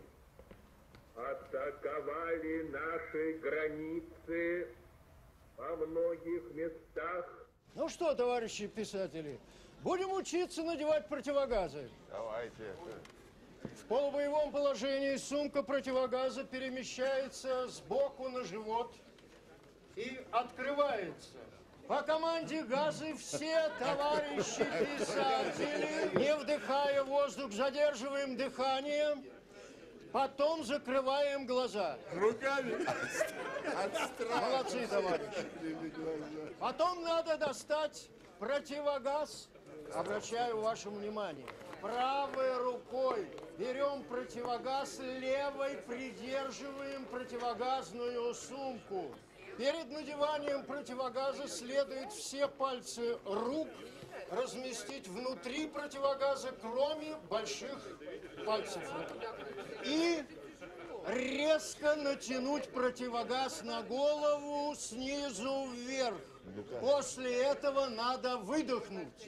Speaker 9: атаковали наши границы во многих местах
Speaker 5: Ну что, товарищи писатели, будем учиться надевать противогазы.
Speaker 19: Давайте.
Speaker 5: В полубоевом положении сумка противогаза перемещается сбоку на живот и открывается. По команде газы все товарищи писатели, не вдыхая воздух, задерживаем дыхание, потом закрываем глаза.
Speaker 2: Руками? От страха.
Speaker 5: Молодцы, товарищи. Потом надо достать противогаз. Обращаю ваше внимание. Правой рукой берем противогаз, левой придерживаем противогазную сумку. Перед надеванием противогаза следует все пальцы рук разместить внутри противогаза, кроме больших пальцев. И резко натянуть противогаз на голову снизу вверх. После этого надо выдохнуть.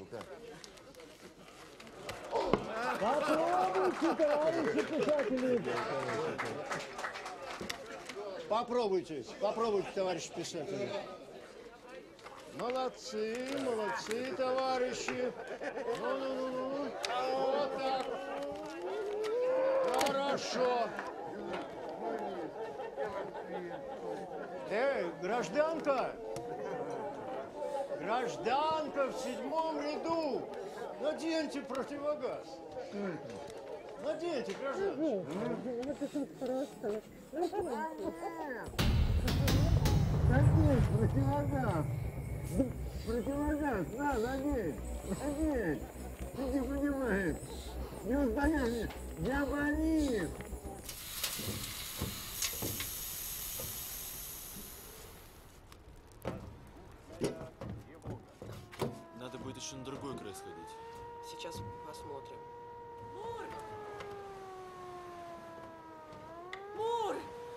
Speaker 14: Попробуйте, товарищи писатели.
Speaker 5: Попробуйте, попробуйте, товарищи писатели. Молодцы, молодцы, товарищи. Ну-ну-ну-ну. Вот так. Хорошо. Эй, гражданка! Гражданка в седьмом ряду! Наденьте противогаз. Наденьте, гражданка.
Speaker 14: Надеть противогаз. Противогаз, на, надеть. Надеть. Ты не понимаешь. Не узнаешь. Я болит.
Speaker 25: Надо будет еще на другой край сходить.
Speaker 12: Сейчас посмотрим.
Speaker 4: Мур! Мур!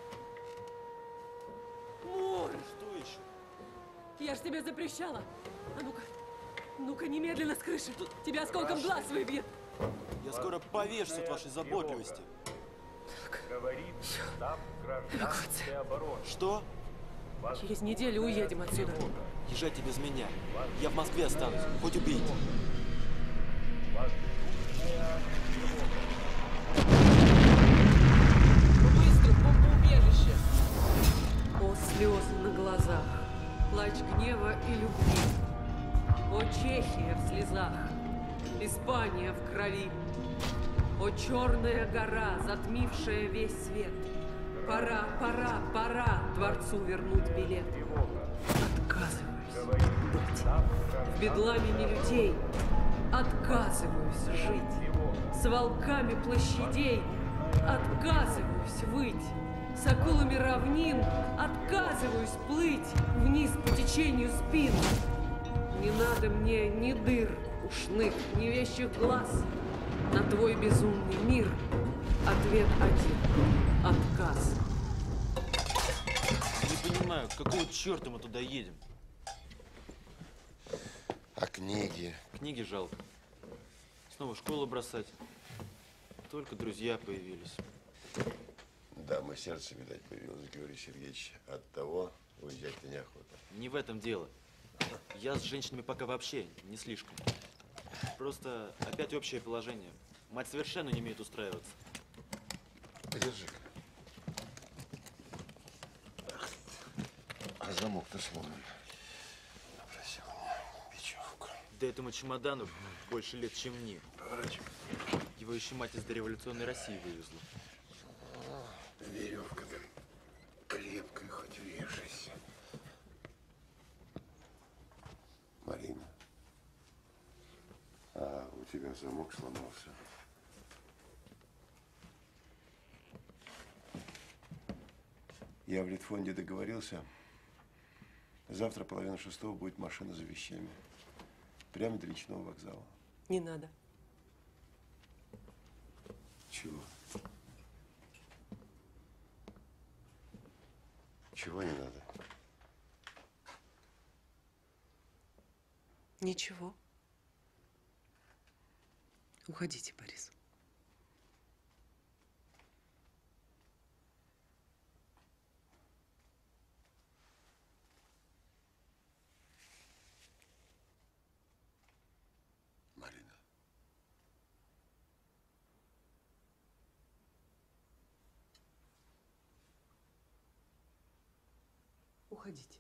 Speaker 4: Мур!
Speaker 25: Что еще?
Speaker 4: Я ж тебе запрещала. А ну-ка, ну-ка, немедленно с крыши. Тебя осколком глаз выбьет.
Speaker 25: Я скоро повешусь от вашей заботливости.
Speaker 9: Говорит штаб гражданской обороны.
Speaker 25: Что?
Speaker 4: Через неделю уедем отсюда.
Speaker 25: Езжайте без меня. Я в Москве останусь. Хоть убейте.
Speaker 12: Быстро, в бомбоубежище! О, слезы на глазах, плач гнева и любви. О, Чехия в слезах, Испания в крови. О, черная гора, затмившая весь свет. Пора, пора, пора Творцу вернуть билет. Отказываюсь быть в бедламе не людей. Отказываюсь жить с волками площадей. Отказываюсь выть с акулами равнин. Отказываюсь плыть вниз по течению спин. Не надо мне ни дыр ушных, ни вещих глаз. На твой безумный мир ответ один — отказ.
Speaker 25: Не понимаю, какого черта мы туда едем?
Speaker 19: А книги?
Speaker 25: Книги жалко. Снова школу бросать. Только друзья появились.
Speaker 19: Да, мое сердце, видать, появилось, Георгий Сергеевич. От того уезжать-то неохота.
Speaker 25: Не в этом дело. Я с женщинами пока вообще не слишком. Просто опять общее положение. Мать совершенно не умеет устраиваться.
Speaker 19: Подержи-ка. А замок-то сломан. Попросил меня бечевку.
Speaker 25: Да этому чемодану больше лет, чем мне. Его еще мать из дореволюционной России вывезла.
Speaker 19: Веревка-то крепкая, хоть вешайся. Марина, а у тебя замок сломался. Я в Литфонде договорился. Завтра половина шестого будет машина за вещами. Прямо до речного вокзала.
Speaker 12: Не надо.
Speaker 19: Чего? Чего не надо?
Speaker 12: Ничего. Уходите, Борис. уходите.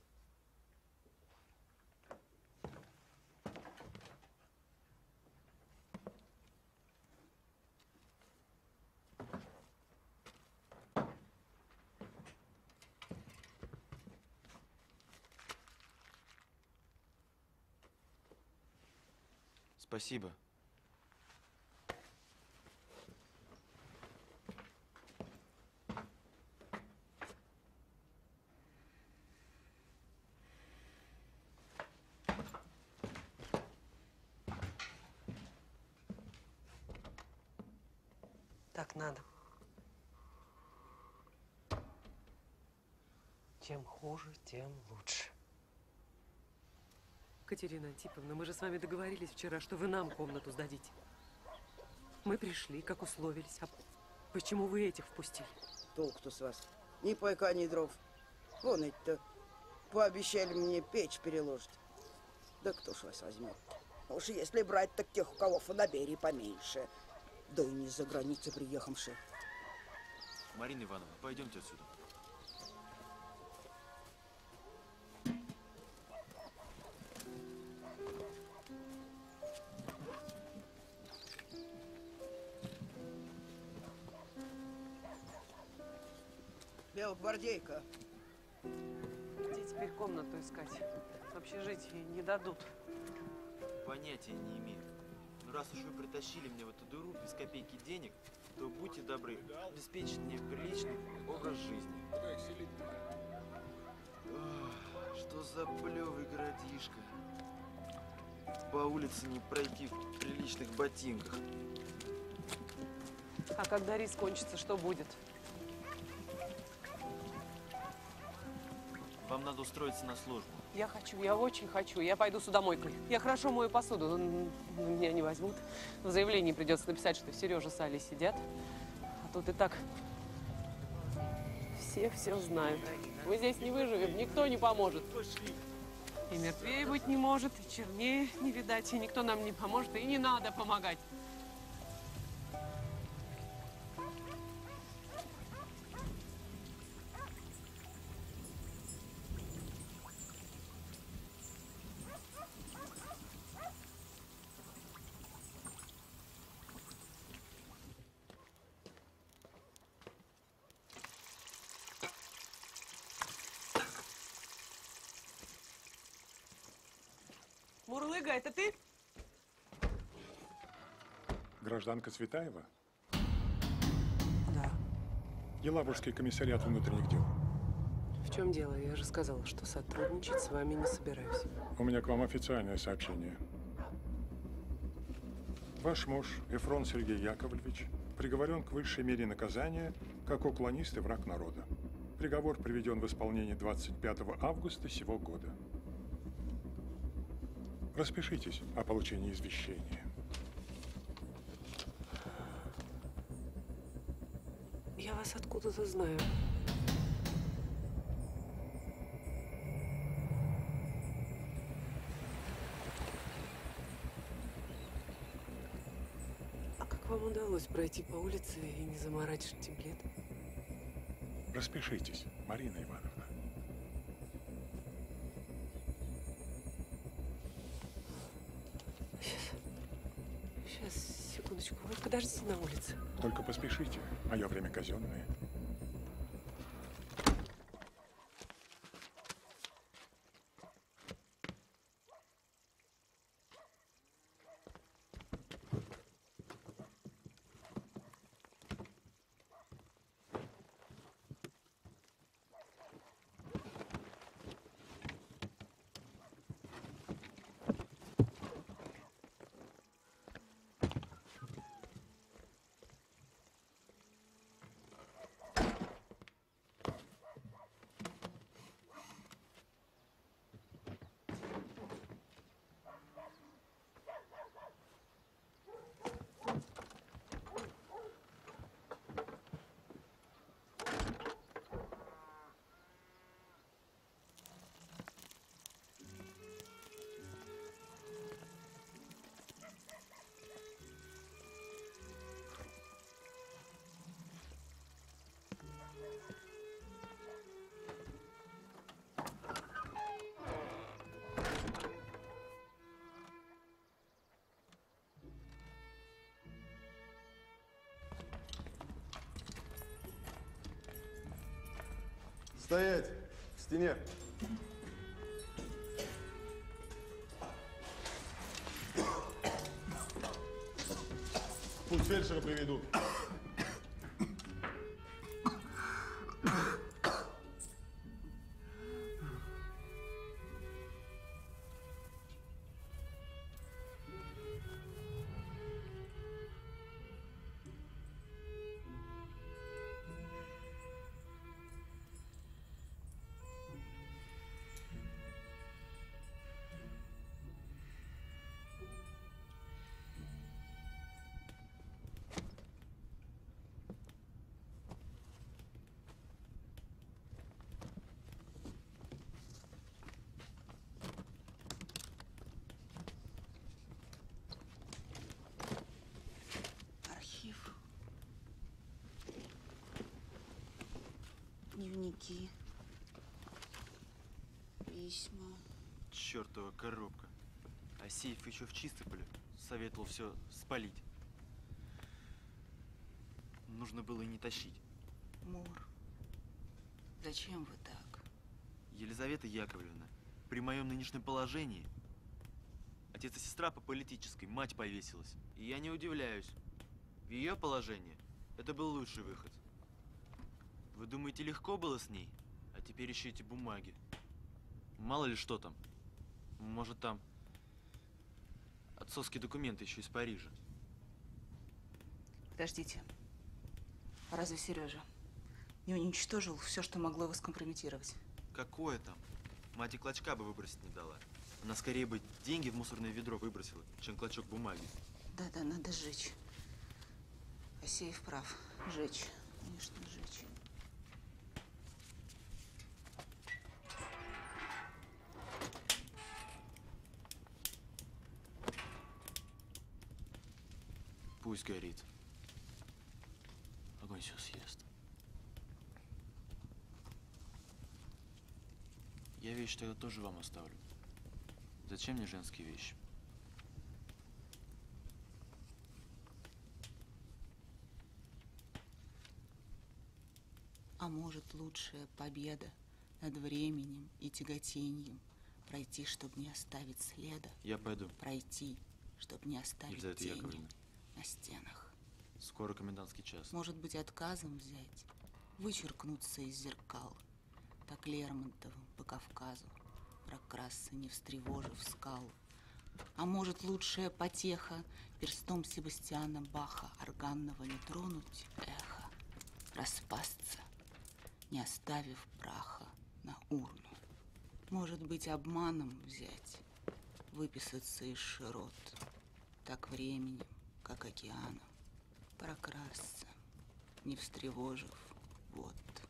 Speaker 25: Спасибо.
Speaker 12: Так надо. Чем хуже, тем лучше. Катерина Антиповна, мы же с вами договорились вчера, что вы нам комнату сдадите. Мы пришли, как условились. А почему вы этих впустили?
Speaker 11: Толк-то с вас. Ни пайка, ни дров. Вон эти-то пообещали мне печь переложить. Да кто ж вас возьмет? Уж если брать, так тех, у кого фанаберий поменьше. Да и не из-за границы приехавшие.
Speaker 25: Марина Ивановна, пойдемте отсюда.
Speaker 11: Белогвардейка.
Speaker 12: Где теперь комнату искать? В общежитии не дадут.
Speaker 25: Понятия не имею. Но раз уж вы притащили меня в эту дыру без копейки денег, то будьте добры, обеспечить мне приличный образ жизни. Ох, что за плевый городишко. По улице не пройти в приличных ботинках.
Speaker 12: А когда рис кончится, что будет?
Speaker 25: Вам надо устроиться на службу.
Speaker 12: Я хочу, я очень хочу. Я пойду судомойкой. Я хорошо мою посуду, но меня не возьмут. В заявлении придется написать, что Сережа с Алей сидят. А тут и так все все знают. Мы здесь не выживем, никто не поможет. И мертвее быть не может, и чернее не видать, и никто нам не поможет, и не надо помогать. Мурлыга, это ты?
Speaker 16: Гражданка Цветаева?
Speaker 12: Да.
Speaker 16: Елабужский комиссариат внутренних дел.
Speaker 12: В чем дело? Я же сказала, что сотрудничать с вами не собираюсь.
Speaker 16: У меня к вам официальное сообщение. Ваш муж, Эфрон Сергей Яковлевич, приговорен к высшей мере наказания, как уклонист и враг народа. Приговор приведен в исполнение двадцать пятого августа сего года. Распишитесь о получении извещения.
Speaker 12: Я вас откуда-то знаю. А как вам удалось пройти по улице и не заморать штиблет?
Speaker 16: Распишитесь, Марина Ивановна.
Speaker 12: Сейчас, секундочку, вы подождите на улице.
Speaker 16: Только поспешите, мое время казенное.
Speaker 1: Стоять! К стене! Пусть фельдшера приведут.
Speaker 13: Дневники, письма.
Speaker 25: Чертова коробка. А сейф еще в Чистополе. Советовал все спалить. Нужно было и не тащить.
Speaker 13: Мур, зачем вы так?
Speaker 25: Елизавета Яковлевна, при моем нынешнем положении отец и сестра по политической, мать повесилась. И я не удивляюсь. В ее положении это был лучший выход. Вы думаете, легко было с ней? А теперь еще эти бумаги. Мало ли что там. Может, там отцовские документы еще из Парижа.
Speaker 13: Подождите. А разве Сережа не уничтожил все, что могло вас скомпрометировать?
Speaker 25: Какое там? Мать и клочка бы выбросить не дала. Она скорее бы деньги в мусорное ведро выбросила, чем клочок бумаги.
Speaker 13: Да-да, надо сжечь. Асеев прав. Сжечь. Конечно, сжечь.
Speaker 25: Пусть горит. Огонь все съест. Я вещь тогда тоже вам оставлю. Зачем мне женские вещи?
Speaker 13: А может, лучшая победа над временем и тяготением пройти, чтобы не оставить следа?
Speaker 25: Я пойду.
Speaker 13: Пройти, чтобы не оставить
Speaker 25: Елизавета
Speaker 13: тени
Speaker 25: Яковлевна.
Speaker 13: на стенах.
Speaker 25: Скоро комендантский час.
Speaker 13: Может быть, отказом взять, вычеркнуться из зеркал, так Лермонтовым по Кавказу, прокрасться, не встревожив скал. А может, лучшая потеха перстом Себастьяна Баха органного не тронуть эхо, распасться, не оставив праха на урну. Может быть, обманом взять, выписаться из широт, так временем, как океаном, прокрасться, не встревожив вот.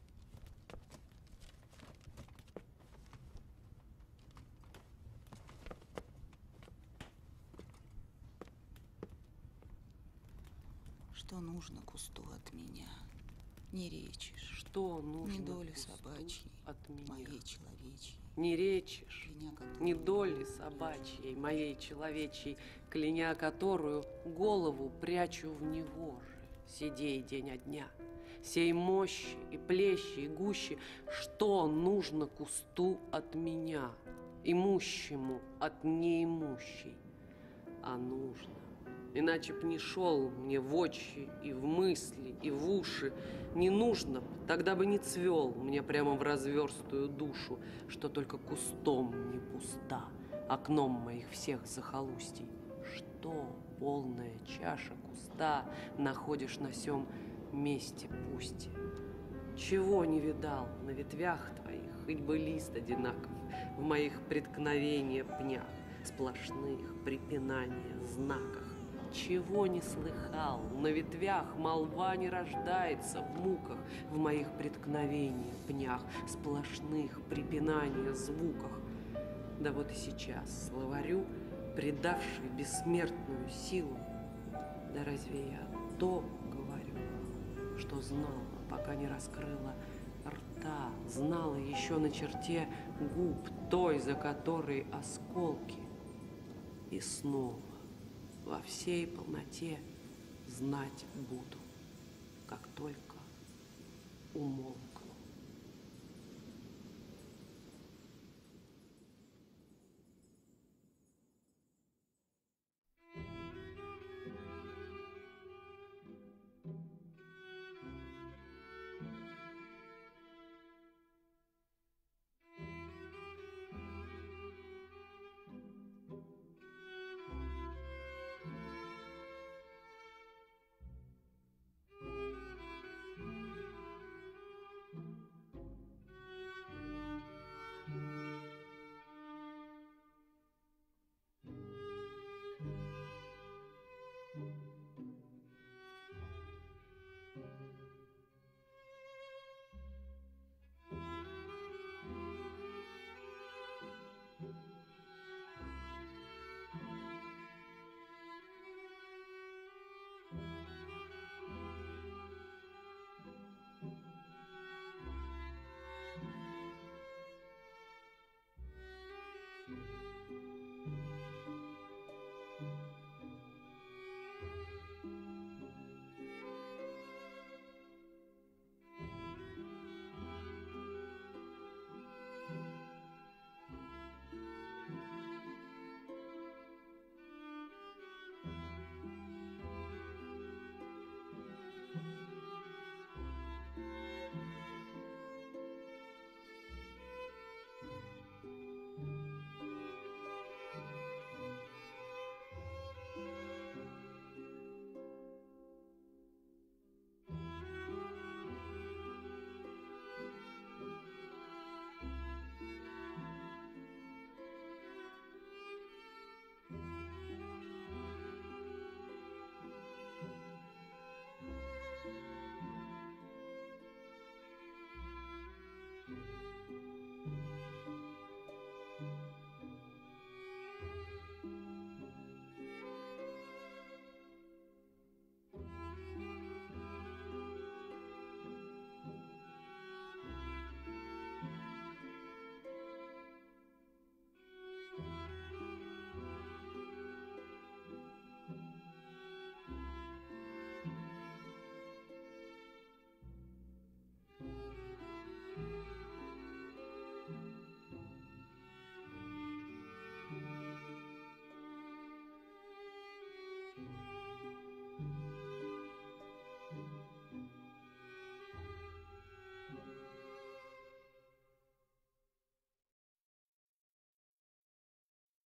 Speaker 13: Что нужно кусту от меня? Не речишь.
Speaker 12: Что нужно
Speaker 13: не доли
Speaker 12: кусту
Speaker 13: собачьей,
Speaker 12: от меня?
Speaker 13: Моей человечьей.
Speaker 12: Не речишь,
Speaker 13: Кляня,
Speaker 12: не доли собачьей, моей человечьей, кляня которую голову прячу в него же, сидей день от дня. Сей мощи и плещи и гущи, что нужно кусту от меня, имущему от неимущей, а нужно. Иначе б не шел мне в очи и в мысли, и в уши. Не нужно б, тогда бы не цвел мне прямо в разверстую душу, что только кустом не пуста, окном моих всех захолустий. Что полная чаша куста находишь на сём месте пусти? Чего не видал на ветвях твоих, хоть бы лист одинаков, в моих преткновения пнях, сплошных припинания знаках? Чего не слыхал, на ветвях молва не рождается в муках, в моих преткновениях, пнях, сплошных припинания звуках. Да вот и сейчас словарю, предавший бессмертную силу, да разве я то говорю, что знала, пока не раскрыла рта, знала еще на черте губ той, за которой осколки, и снова во всей полноте знать буду, как только умолкну.